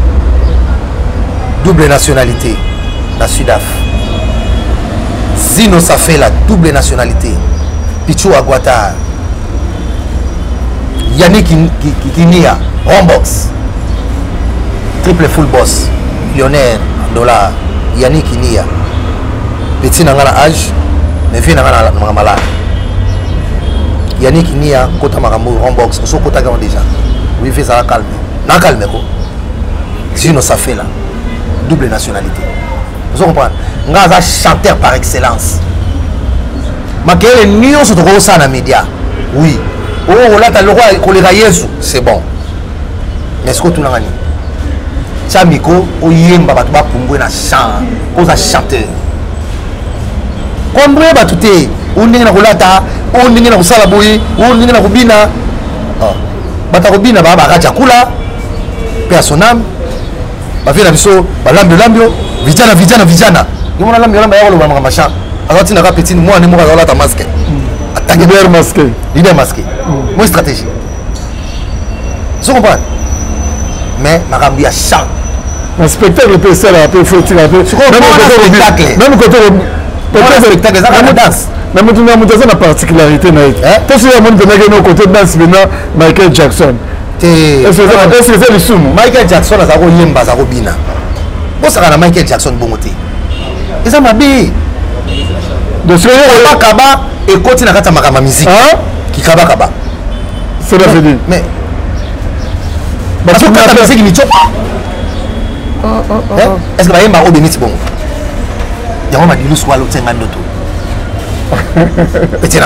Double nationalité, la Sudaf. Zino Safela, double nationalité. Pichou Aguata. Yannick Kinia, Rombox. Triple full boss. Millionnaire en dollars. Yannick Kinia. Petit n'a pas âge, mais vieux n'a pas malade. Yannick Kinia, Kota Marambo, Rombox. On s'en Kota déjà. Oui, fait ça calme. N'a calme quoi. Zino Safela. Double nationalité. Vous comprenez? Ngaza chanteur par excellence. Makele nion se trouve ça dans les médias. Oui. Oh là t'as le roi kolera Yesu, c'est bon. Mais ce que tu n'as pas dit. Chamiko oyemba batu ba pumbwe na chant, koza chanteur. Kombre batute, ondenge na kolata, ondenge na kosala boyi, ondenge na kobina. Ah. Bata kobina ba kacha kula. Paix à son âme. Bafé na biso balambio vijana ni mona lambio ya lo ba machin azati na petit moi ne mo la ta masque attaquer leader masqué moi stratégie vous comprenez mais makambi ya chant un spectacle peut ça là peut faut tirer un peu même côté spectacle ça la danse même tout monde a une particularité na to si le monde de na côté danse maintenant Michael Jackson. Est-ce que c'est le soum Michael Jackson a zako yemba zako bina. Bo saka na Michael Jackson bongote. Eza mabe. De ce kaba et continue à kata makama musique. Qui kaba. C'est la veut dire. Mais parce que kata musique ni chopa. Est-ce que ba yemba o beniti bongo? Yango ma dilu swalo tsenga ndoto. Petit na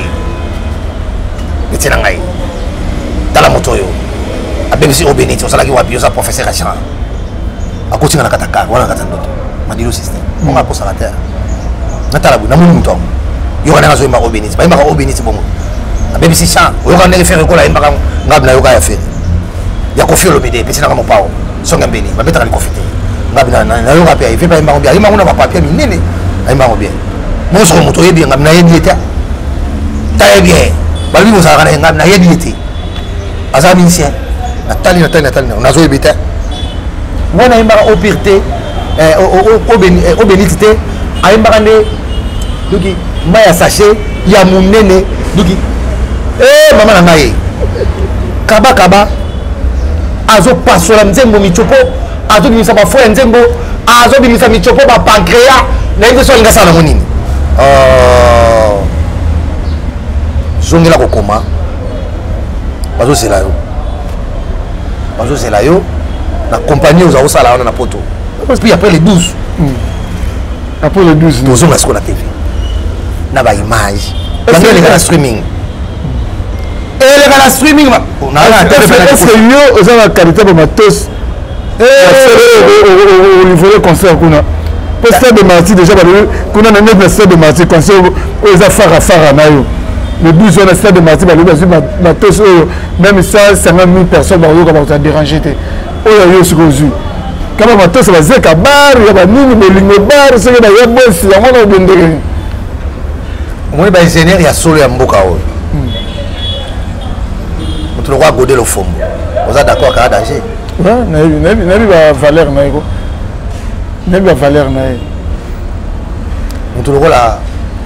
ngai. Tala motoyo. ABC au Bénin, on s'est dit que c'est professeur Achan. À côté de la Kataka, on a un autre. Madilo système. On a posé la terre. Natalabu, n'a pas de il y a un réseau au Bénin. Il y a un au Bénin, c'est bon. La BBC Chan, il y a un référé au Kola, il y a un yoga à faire. Il y a un conflit au BD, petit n'a pas de pao. Son gambéni, il va mettre en conflit. Il y a un yoga à faire. Il fait pas un bien. Il y a un papier, il y a un bien. Moi, je suis motorisé bien, il y a un diété. Très bien. Balbi, vous avez un diété. Azaminien. Nathalie, on a joué bête. Moi, on a eu au pirté, au bénité, à un barane, donc, Maya Saché, il y a mon néné, donc, maman Namaye, Kaba, Azo Pasola Nzembo Michopo, Azo Bimisama Foué Nzembo, Azo Bimisama Michopo, Pancréa, n'a pas de la monine. Zongela Kokoma, Bazo Selayo. Bazo Selayo, la compagnie aux Aosala, on a poto. puis après les 12 après les 12 tozonga sikoyo na tv na baimage bango eleka na streaming eleka na streaming est-ce que yo oza na qualité ba matos au niveau de concert kuna po stade de Marty déjà kuna na net na stade de Marty concert oza fara na yo le 12 on a stade de Marty balobi bazwi matos oyo même ça 50 000 personnes bayoka bakoza déranger te oyo yo sikoyo ozwi kama matos bazeka bar ya banini bolingo bar soki baya bosi yango na obendeke omoni baingénieur ya solo ya mboka oyo moto lokwa gode lofombo oza d'accord kaka danger nayebi bavaleur na ye ko nayebi bavaleur na ye moto lokola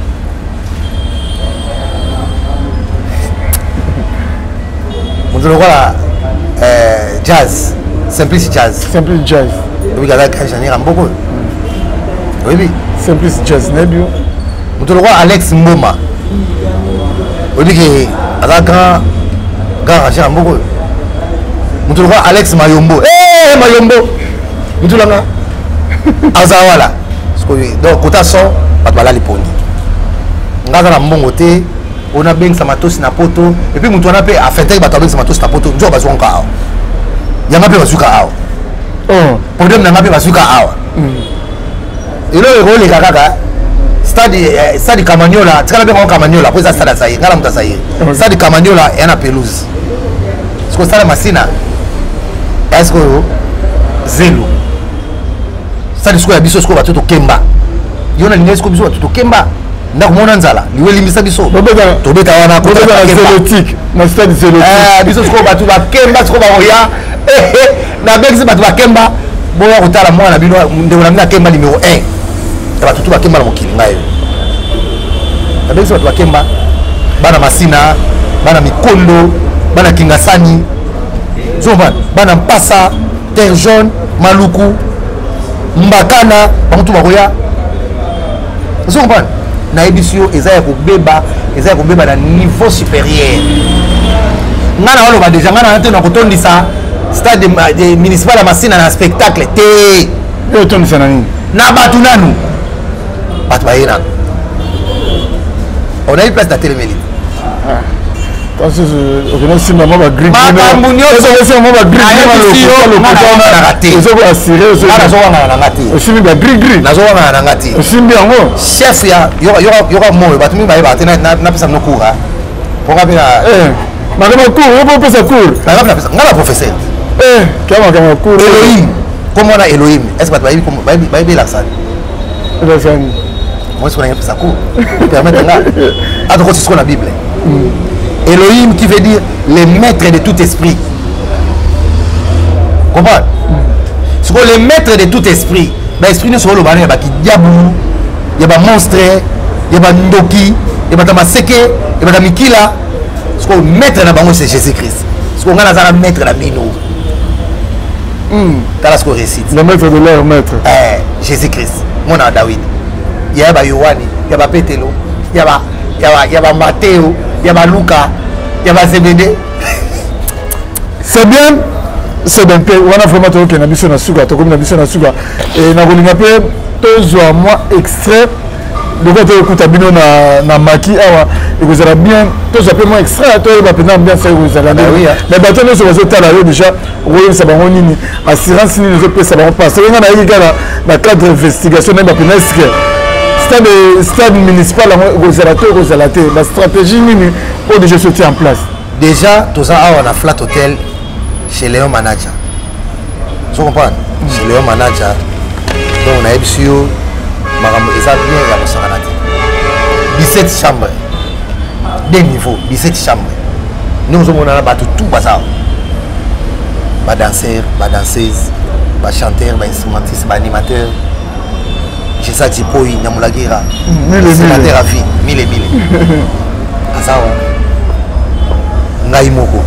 moto lokola jazz Simplice Jazz oyebi kaza ingénieur ya mboka oyo oyebi Simplice Jazz nayebi yo moto lokwa Alex Mboma oyebi ke aza grand arranger ya mboka oyo moto lokwa Alex Mayombo Mayombo moto langa aza wala donc kota son bato balali poni nga aza na mbongo te ona bengisa matosi na poto epuis moto wana mpe afintaki bato abengisa matosi na poto nzoka bazwaka awa yanga mpe bazwika awa problème nanga mpe bazwika awa eloko ekoleka kaka stade Kamanyola tikala mpe kango Kamanyola po eza stade asaye nga na moto asaye stade Kamanyola eya na pelouse siko stade Masina eya sikoyo zelo stade sikoyo ya biso sikoyo bato tokemba yo na lingai sikoyo biso bato tokemba ndako mona nzala liwe limbisa biso tobeta wana na stade zélotique biso sikoyo bato bakemba sikoyo bakoya na bengisi bato bakemba boya kotala mwana bino ndeko na bino akemba numéro 1 ya bato tu bakemba na mokili ngai na bengisi bato bakemba bana Masina bana Mikondo bana Kingasani bana Mpasa Terre Jaune Maluku Mbakana bango tu bakoya ozomba nayebi si yo eza ya kobeba na niveau supérieur nga na oloba deja nga na te na kotondisa stade municipal ya Masina na spectacle te yo otondisa na nini na bato nanu bato baye nanu onayi place na telemeli okonasimba mwa makambo nyonso nanga te osimbi bagrigri nazowangana nanga te osimbi yango chef ya yoka moyo bato mingi bayeba te napesa bino cour mponga mpe makambo cour yo popesa cour nga na professeur kia makambo cour Elohim kombo wana Elohim est ce que bayebi elakisani moi siko nanga pesa cour permettre nga atokoti siko na bible Elohim qui veut dire le maître de tout esprit. Comprends? C'est quoi le maître de tout esprit? L'esprit ne sera le baril, il y a diabou, il y a monstre, il y a ndoki, il y a maseke, il y a mikila. C'est quoi le maître de bango c'est Jésus-Christ. C'est quoi on a maître de mino. T'as ce qu'on récite. Le maître de leur maître. Jésus-Christ. Mon nom David. Il y a Yohani, il y a Pételo, il y a Matthéo. Il y a Luca, il y a CBD. C'est bien. C'est bien. On a vraiment trouvé qu'il y a une suga, comme une suga. Et na kolinga pe tozwa moi extrait. Le côté écoute abino na maki awa et vous allez bien tozwa pe moi extrait toi va pendant bien faire vous allez mais bateau nous sur ta là déjà oui ça va on nini assurance ni les autres ça va passer on a na cadre d'investigation même pendant ce que stade municipal la stratégie mini pour déjà sortir en place. Déjà, tout ça on a flat hotel chez Léon Manager. Tu comprends? Chez Léon Manager. Donc on a eu sur Marambo et ça bien il y a 17 chambres. Deux niveaux, 17 chambres. Nous on a battu tout bazar. Ba danseur, ba danseuse, ba chanteur, ba instrumentiste, ba animateur. J'ai ça qui poui Nyamulagira. Sénateur à vie, mille et mille. Asawa. Ngai Moko.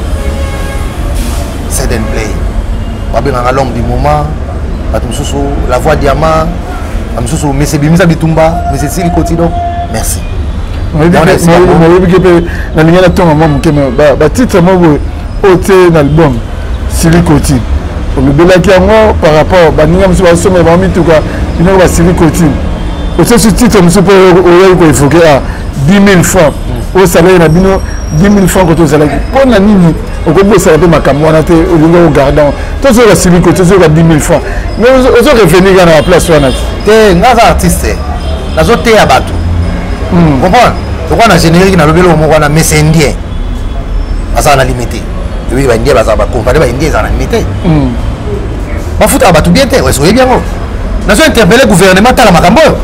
C'est un play. Babi na l'homme du moment. Batumsusu la voix diamant. Amsusu Monsieur Bimisa Bitumba, Monsieur Sili Kotido. Merci. Moi je peux na linga na tonga mamu kema ba titre mo ote na album Sili Koti. olobelaki yango par rapport baninga mosusu basomela bango mituka bino basili cotine osusu titre mosusu mpo oyoki koevoke 10 000 francs oyo salaire na bino 10 000 francs koto ozalaki mpo na nini okobosala mpe makambo wana te olingi ogardan tozoyoka basili cotine ozoyoka 10 000 francs mais ozorevenir kaka na baplace wana te nga aza artiste nazoteya bato comprendre lokwa na générique nalobeli oyo moko wana mais c'est indien bazala na limité oyebi baindien bazala bakompane baindien ezala na limité bafutaka bato bien te ese oyebi yango nazo interpele gouvernement tala makambo oyo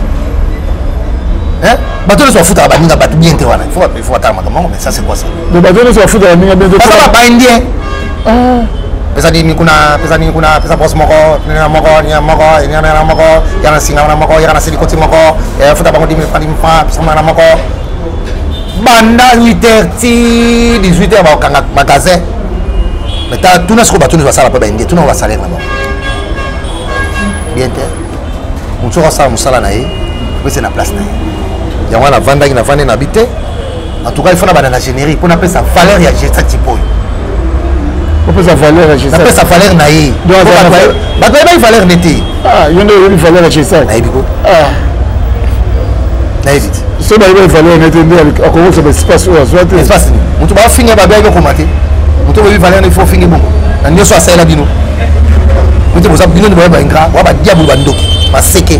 bato nyonso bafutaka baninga bato bien te wana il faut batala makambo yango mais ça c'est quoi ça mais bato nyonso bafutaka baninga bien te bazala baindien pesa nini pesa boss moko nina moko yana singa wana moko yana silikoti moko futa bango 10 000 francs pesa mwana moko banda 8h ti 18h bakanga magasin mais ta tuna siko bato nyonso basala mpe baindie tuna o basalaire na bango bien te motu oko asala mosala na ye opesa na place na ye yango wana navandaki navande na bi te en tout cas il faut na bana na générique mpo napesa valeur ya gesta tipo oyo opesa valeur ya gesta napesa valeur na ye bato bayebaki valeur ne te yo nde oyebi valeur ya gesta nayebi ko nayebi te so bayebaki valeur ne te nde akokosaba espace oyo azwa te espace ni motu baofinge babiaki okoma te motu oyebi valeur ne fo finge bongo na nyonso asalela bino motu boza bino nde boyeba ingra wa badiabolo bandoki baseke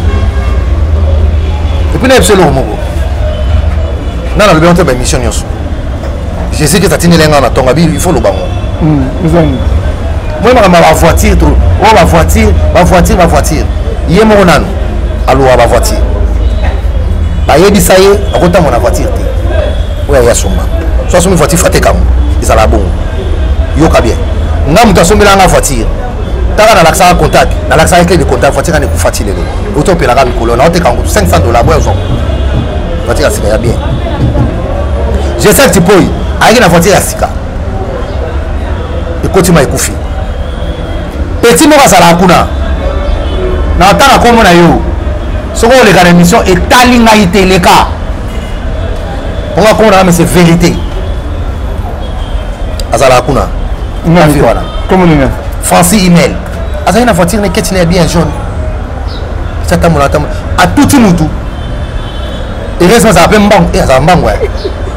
epuis nayebi so eloko moko nga nalobi yango te baémission nyonso jésus krist atindelenga na ntongo abi il faut lobango moyemaka ma bavoiture to oyo bavoiture ye moko nano alowa bavoiture bayebisa ye akotambo na voiture te oyo aye asomba so asombi voiture fa tekango ezala bongo yoka bien nga moto asombelanga voiture taka nalakisaka contact nalakisaka clé de contact voiture kana ekufa ti lelo otopelaka mikolo naotekango $500 boya ozongo voiture ya sika ya bien jesel tipoi ayaki na voiture ya sika ekotima ekufi petit moko azalaka kuna na otanga kombo na yo soki oleka na émission etali ngai te eleka onga kombo na nga mais c'est vérité azalaka kuna afi wana francis email azalaki na voiture na eketi na ya bien jaune atambola atuti mutu heureusement azala mpe mbango azala mbango ya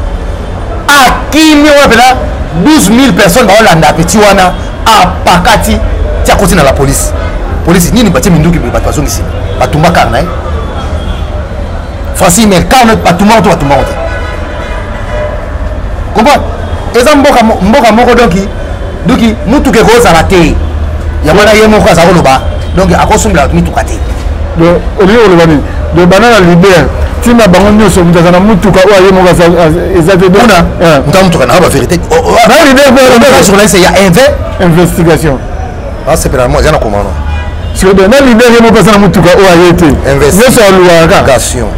akimi wana mpena 12 000 personnes baolanda peti wana apakati ti akoti na la police nini batie minduki bato bazongisima batumba kar na ye francis email kar batumbango to batumbango te comprendre eza mboka moko donki mutuka ekozala te yango wana ye moko aza koloba donc akosumbela bato mituka te olingi koloba nini do bana na libere ntina bango nyonso moto aza na mutuka oyo aye moko eza te kuna moto ya mutuka nanga bavérité journaliste ya investigation asepela mo eza na komano sikodo na libere ye moko aza na mutuka oyo aye te nyonso aluwaka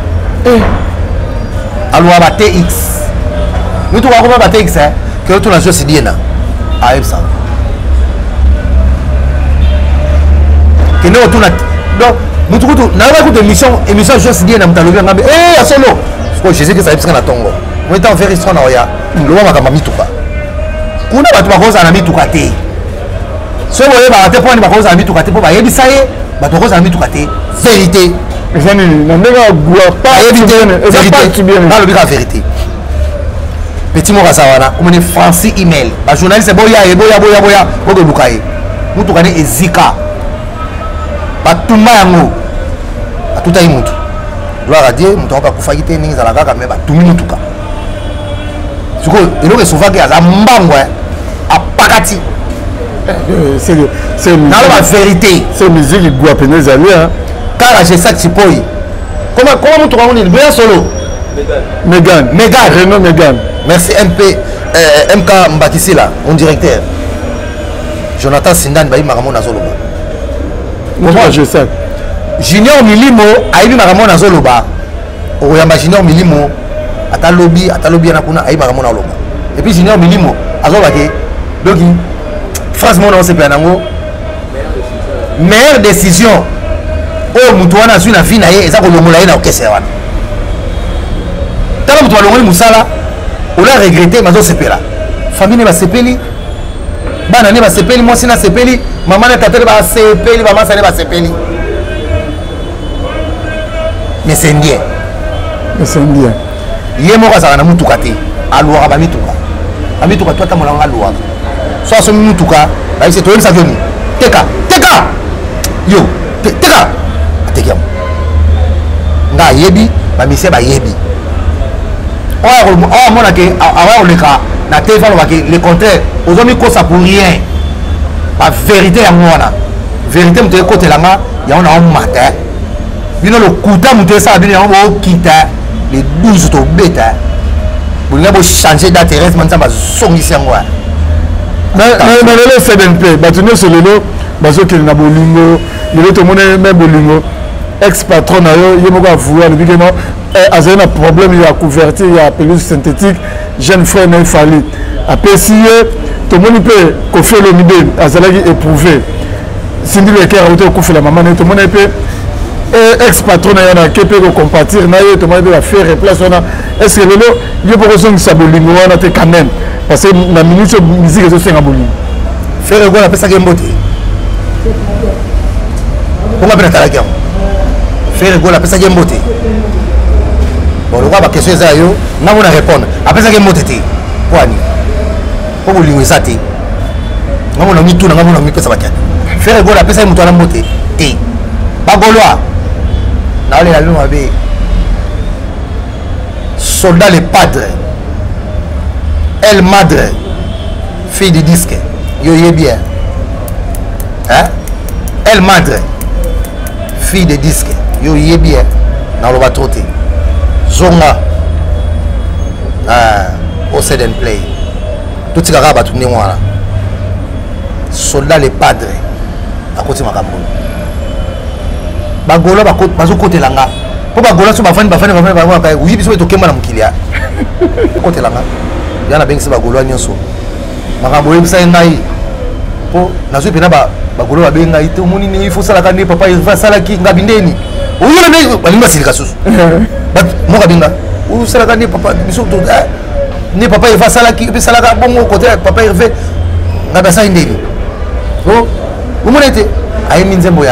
aluwa ba tx mutuka akoma ba tx ke otuna josi diena ayebisa kende otuna donc mutu kutu nayeba kutu émission josi diena mutu alobi yangambe ya solo siko jésus krist ayebisaka na ntongo moita ofere histoire na oya loba makambo ya mituka kuna bato bakozala na mituka te so boyebaka te mponi bakozala na mituka te mpo bayebisa ye bato bakozala na mituka te vérité eza nini na ndenge nalobi kaka vérité petit moko aza wana komoni francis email bajournaliste boya ye boya bokoluka ye mutuka ne ezika batumba yango batutaki mutu gloire à dieu mutu ako bakufaki te ndenge ezala kaka me batumi mutuka sikoyo eloko esovaki aza mbango apakati naloba vérité c'est musique igwa pene ezali kaka jesak tipoi koma mutuka ngo nini boya solo Megan Renaud Megan merci mk mbakisila mon directeur jonathan sindani bayebi makambo nazoloba junior milimo ayebi makambo nazoloba okoyamba junior milimo atalobi yana kuna ayebi makambo nazoloba epuis junior milimo azolobake doki france mona osepela nango meilleure décision oyo mutu wana azwi na vie na ye eza kolongola ye na okese wana tala mutu balongoli mosala ola regrete bazosepela famille basepeli bana ne basepeli mwasi na sepeli mama na tata basepeli bamasa ne basepeli mais c'est indien ye moko azala na mutuka te alwaka bamituka to atamolanga alwaka so asomi mutuka bayebisa toyebisa kioni teka yo teka ateki yango nga ayebi bamisie bayebi oyo amonake awa koleka na te falobaki le contraire ozomi kosa pour rien bavérité yango wana vérité moto ekotelanga yango na omata bino lokuta moto esala bino yango bookita le 12 tobeta bolinga bochange d'intérêt manzambe azongisi yango wana na lelo cdnp bato nyonso lelo bazokende na bolingo lelo tomoni me bolingo ex patron na yo ye moko avoué alobi ke non azali na problème ya couverture ya pelouse synthétique jeune frère na efali apesi ye tomoni mpe Koffi Olomide azalaki éprouvé Cindy Leker auti okufela mama na ye tomoni mpe ex patron na ye na ke mpe kocompatir na ye tomoni mpe bafere replace wana est ce que lelo ye mpo kozongisa bolingo wana te quand même parce que na minute musique ezosenga bolingo fere gona apesaki mbote ponga mpe natalaki yango fere gona apesaki mbote bon lokwa baquestion eza yo ntango na répondre apesaki mbote te po ani po bolingo eza te ntango na mituna ntango na mipesa bakiana fere gona apesaki moto wana mbote te bagolwa naolela bino mabe soldat le padre El Madre, fille de disque, yo yé bien. Hein? El Madre, fille de disque, yo yé bien. Dans le bateau, Zonga, au set and play. Tout ce qui a battu, soldat le padre, à côté de ma cameroun. Bagola, bazo côté langa. Pour bagola, sur ma femme, oui, bisous, et au Kema, Mkilia. Côté langa. yana bengisi bagolo nyonso makambo yebisa ngai po nazwi pena bagolo babenga ite omoni ne ifo salaka ne papa ifa salaki ngabi ndeni oyona ne balinga silika susu moka binga o salaka ne papa biso to ne papa ifa salaki pe salaka bongo côté papa irve ngabi sa ndeni o umonete ayi minzembo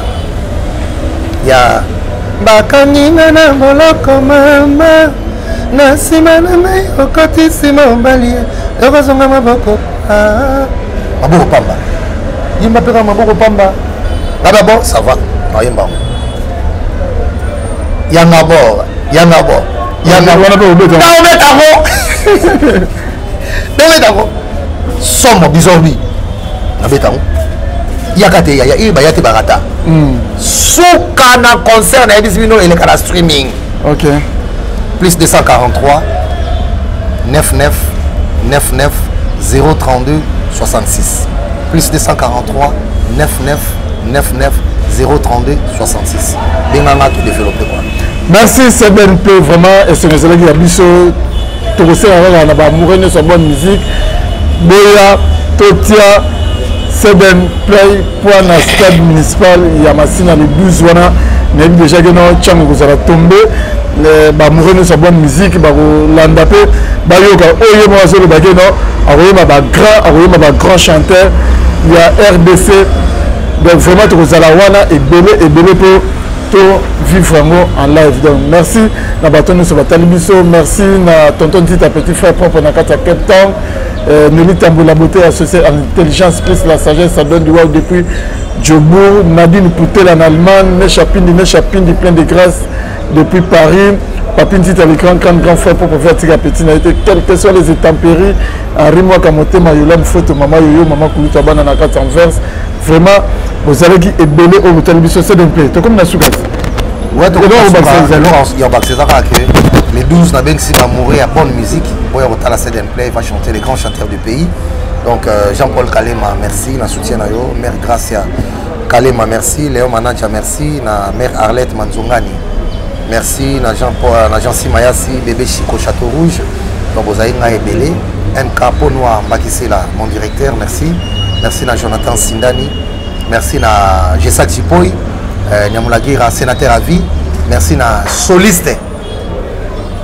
ya bakaninga na boloko mama na nsima na mai okotisima mobali ekozonga maboko pamba yimba mpe kaka maboko pamba ngaba bo ça va nayemba yanga bo wana mpe obetango somo bizorbi nabetango yaka te baya te bakata suka na concert na yebisi bino eleka na streaming ok plus 243 99 99 032 66 plus 243 99 99 032 66 benganga tout développé quoi. Merci CBNP vraiment et ce que c'est là qui a biso to kosala na ba amoureux ne so bonne musique boya totia CBNP pour na stade municipal ya Masina le 12 wana na déjà que no chango kozala tomber ba amoureux ne so bonne musique ba landa pe ba yoka oyo mo azolo ba ke no akoyema ba grand chanteur il y a RDC donc vraiment to kozala wana ebele pour to vivre en live donc merci na batone so batali biso merci na tonton Tita petit frère propre na kata Cape Town Nelly Tambo la beauté associée à l'intelligence plus la sagesse ça donne du wow depuis Djobourg Nadine Poutel en Allemagne Nechapindi plein de grâce depuis Paris Papine Tita le grand frère propre vertiga petit na été quelles que soient les intempéries Henri Mwaka Motema Yolam photo maman yoyo maman Kuluta bana na kata Anvers vraiment vous allez qui est belé au télévision c'est d'un play to comme na suka ouais to il y a baxé ça que les 12 na bengsi va mourir à bonne musique boya otala c'est d'un play va chanter les grands chanteurs du pays donc Jean-Paul Kalema merci na soutien na yo mère Gracia Kalema merci Léon Manacha merci na mère Arlette Manzongani merci na Jean-Paul na Jean Simayasi bébé Chico Château Rouge donc vous avez nga ebelé un capot noir Makisela mon directeur merci na Jonathan Sindani merci na Jessa Chipoy Nyamulagira sénateur à vie merci na soliste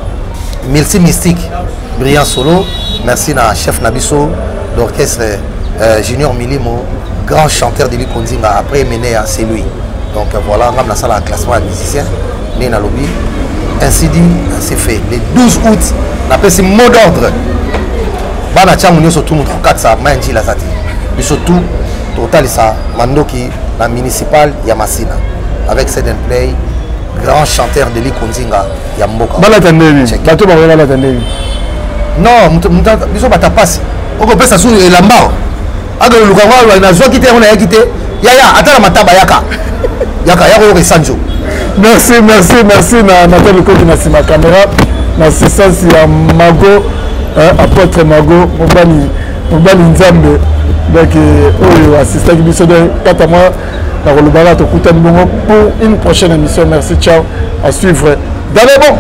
merci mystique brillant solo merci na chef Nabiso d'orchestre Junior Milimo, grand chanteur de l'Ikonzinga, après mené à c'est lui. Donc voilà, on a la salle à classement à musicien, Nena Lobby. Ainsi dit, c'est fait. Le 12 août, on appelle ce mot d'ordre. Bana Tchamounio surtout nous 4 ça, Manji la Zati. Mais surtout, total ça, Mandoki, la municipale Yamasina. Avec Seden Play, grand chanteur de l'Ikonzinga, Yamboka. Bala Tandemi, Bato Bala Tandemi. Non, biso bata passe. Oko pesa su elambao. Aga lukango na zo kite on a kite. Ya atala mataba yaka. Yaka yako ko sanjo. Merci na Nathalie Koki na sima caméra. Na assistance ya Mago, apôtre Mago, Mobani Nzambe. Donc oyo assistant qui biso de 4 mois na kolobala to kutani bongo pour une prochaine émission. Merci, ciao. À suivre. Dans les bons.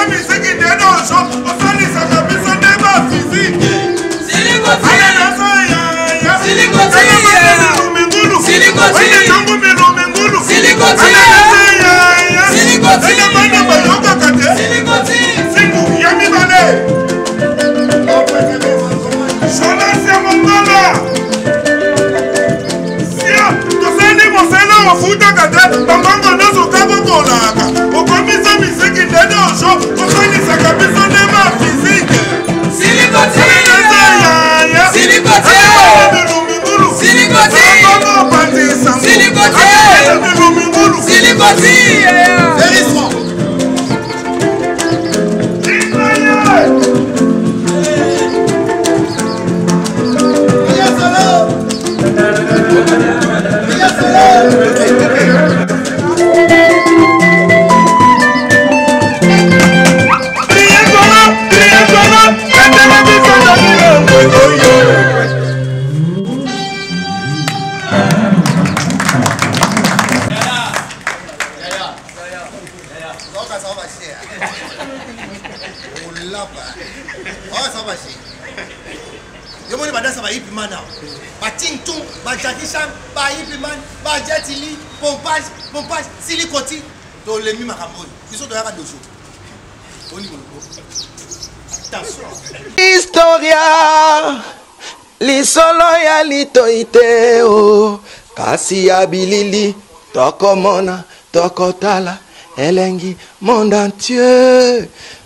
Historia lisolo ya litoite o kasi ya bilili tokomona tokotala elengi monde entier.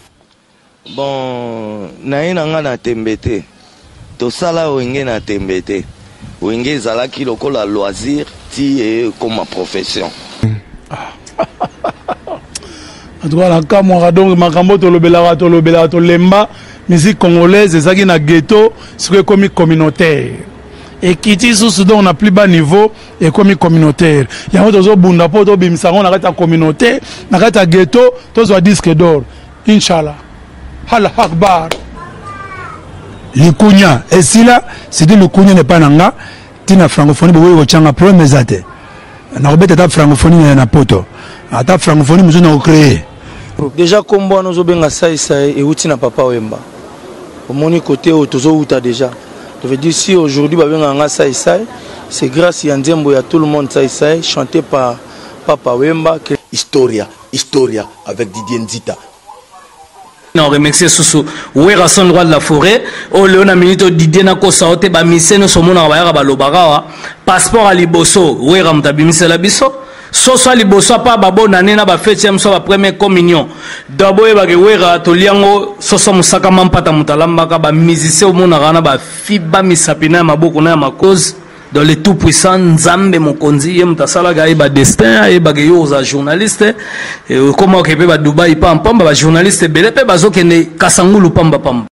Bon naina nga na tembete tosala wenge na tembete wenge ezalaki lokola loisir ti e comme profession. En tout cas, la Kamora, donc, Makambo, Tolobela, Tolemba, musique congolaise, et na ghetto, c'est comme communautaire. Et qui dit sous Soudan, on a plus bas niveau, et comme communautaire. Il y a d'autres bunda po, to bimsaron, on arrête à communauté, on arrête à ghetto, tous à disque d'or. Inch'Allah. Allah Akbar. Le Kounia, et si là, c'est dit le Kounia n'est pas nanga, tina francophonie, vous voyez, au Tchanga, problème est zate. On a rebête à francophonie, na poto. À ta francophonie, nous avons créé. Déjà comme moi nous avons ça et outil na papa Wemba. Au mon côté autozo outa déjà. Je veux dire si aujourd'hui ba benga ça c'est grâce à Ndiembo ya tout le monde ça chanté par papa Wemba que Historia avec Didier Nzita. On remercie Soussou. Ouera son droit de la forêt. O Léona Minito Didier Nako Saote ba miseno somona ba ba lobara passeport à liboso. Ouera mtabimise la biso. Soso liboso pa babo na nena ba fête so ba première communion d'abord ba gewera to liango soso musaka mampata mutalamba ka ba musicien omona kana ba fiba misapina maboko na makoz dans le tout puissant Nzambe mokonzi ye mutasala ga ba destin e ba geyo za journaliste comment que ba Dubai pam pam ba journaliste bele pe bazokende kasangulu pamba pamba.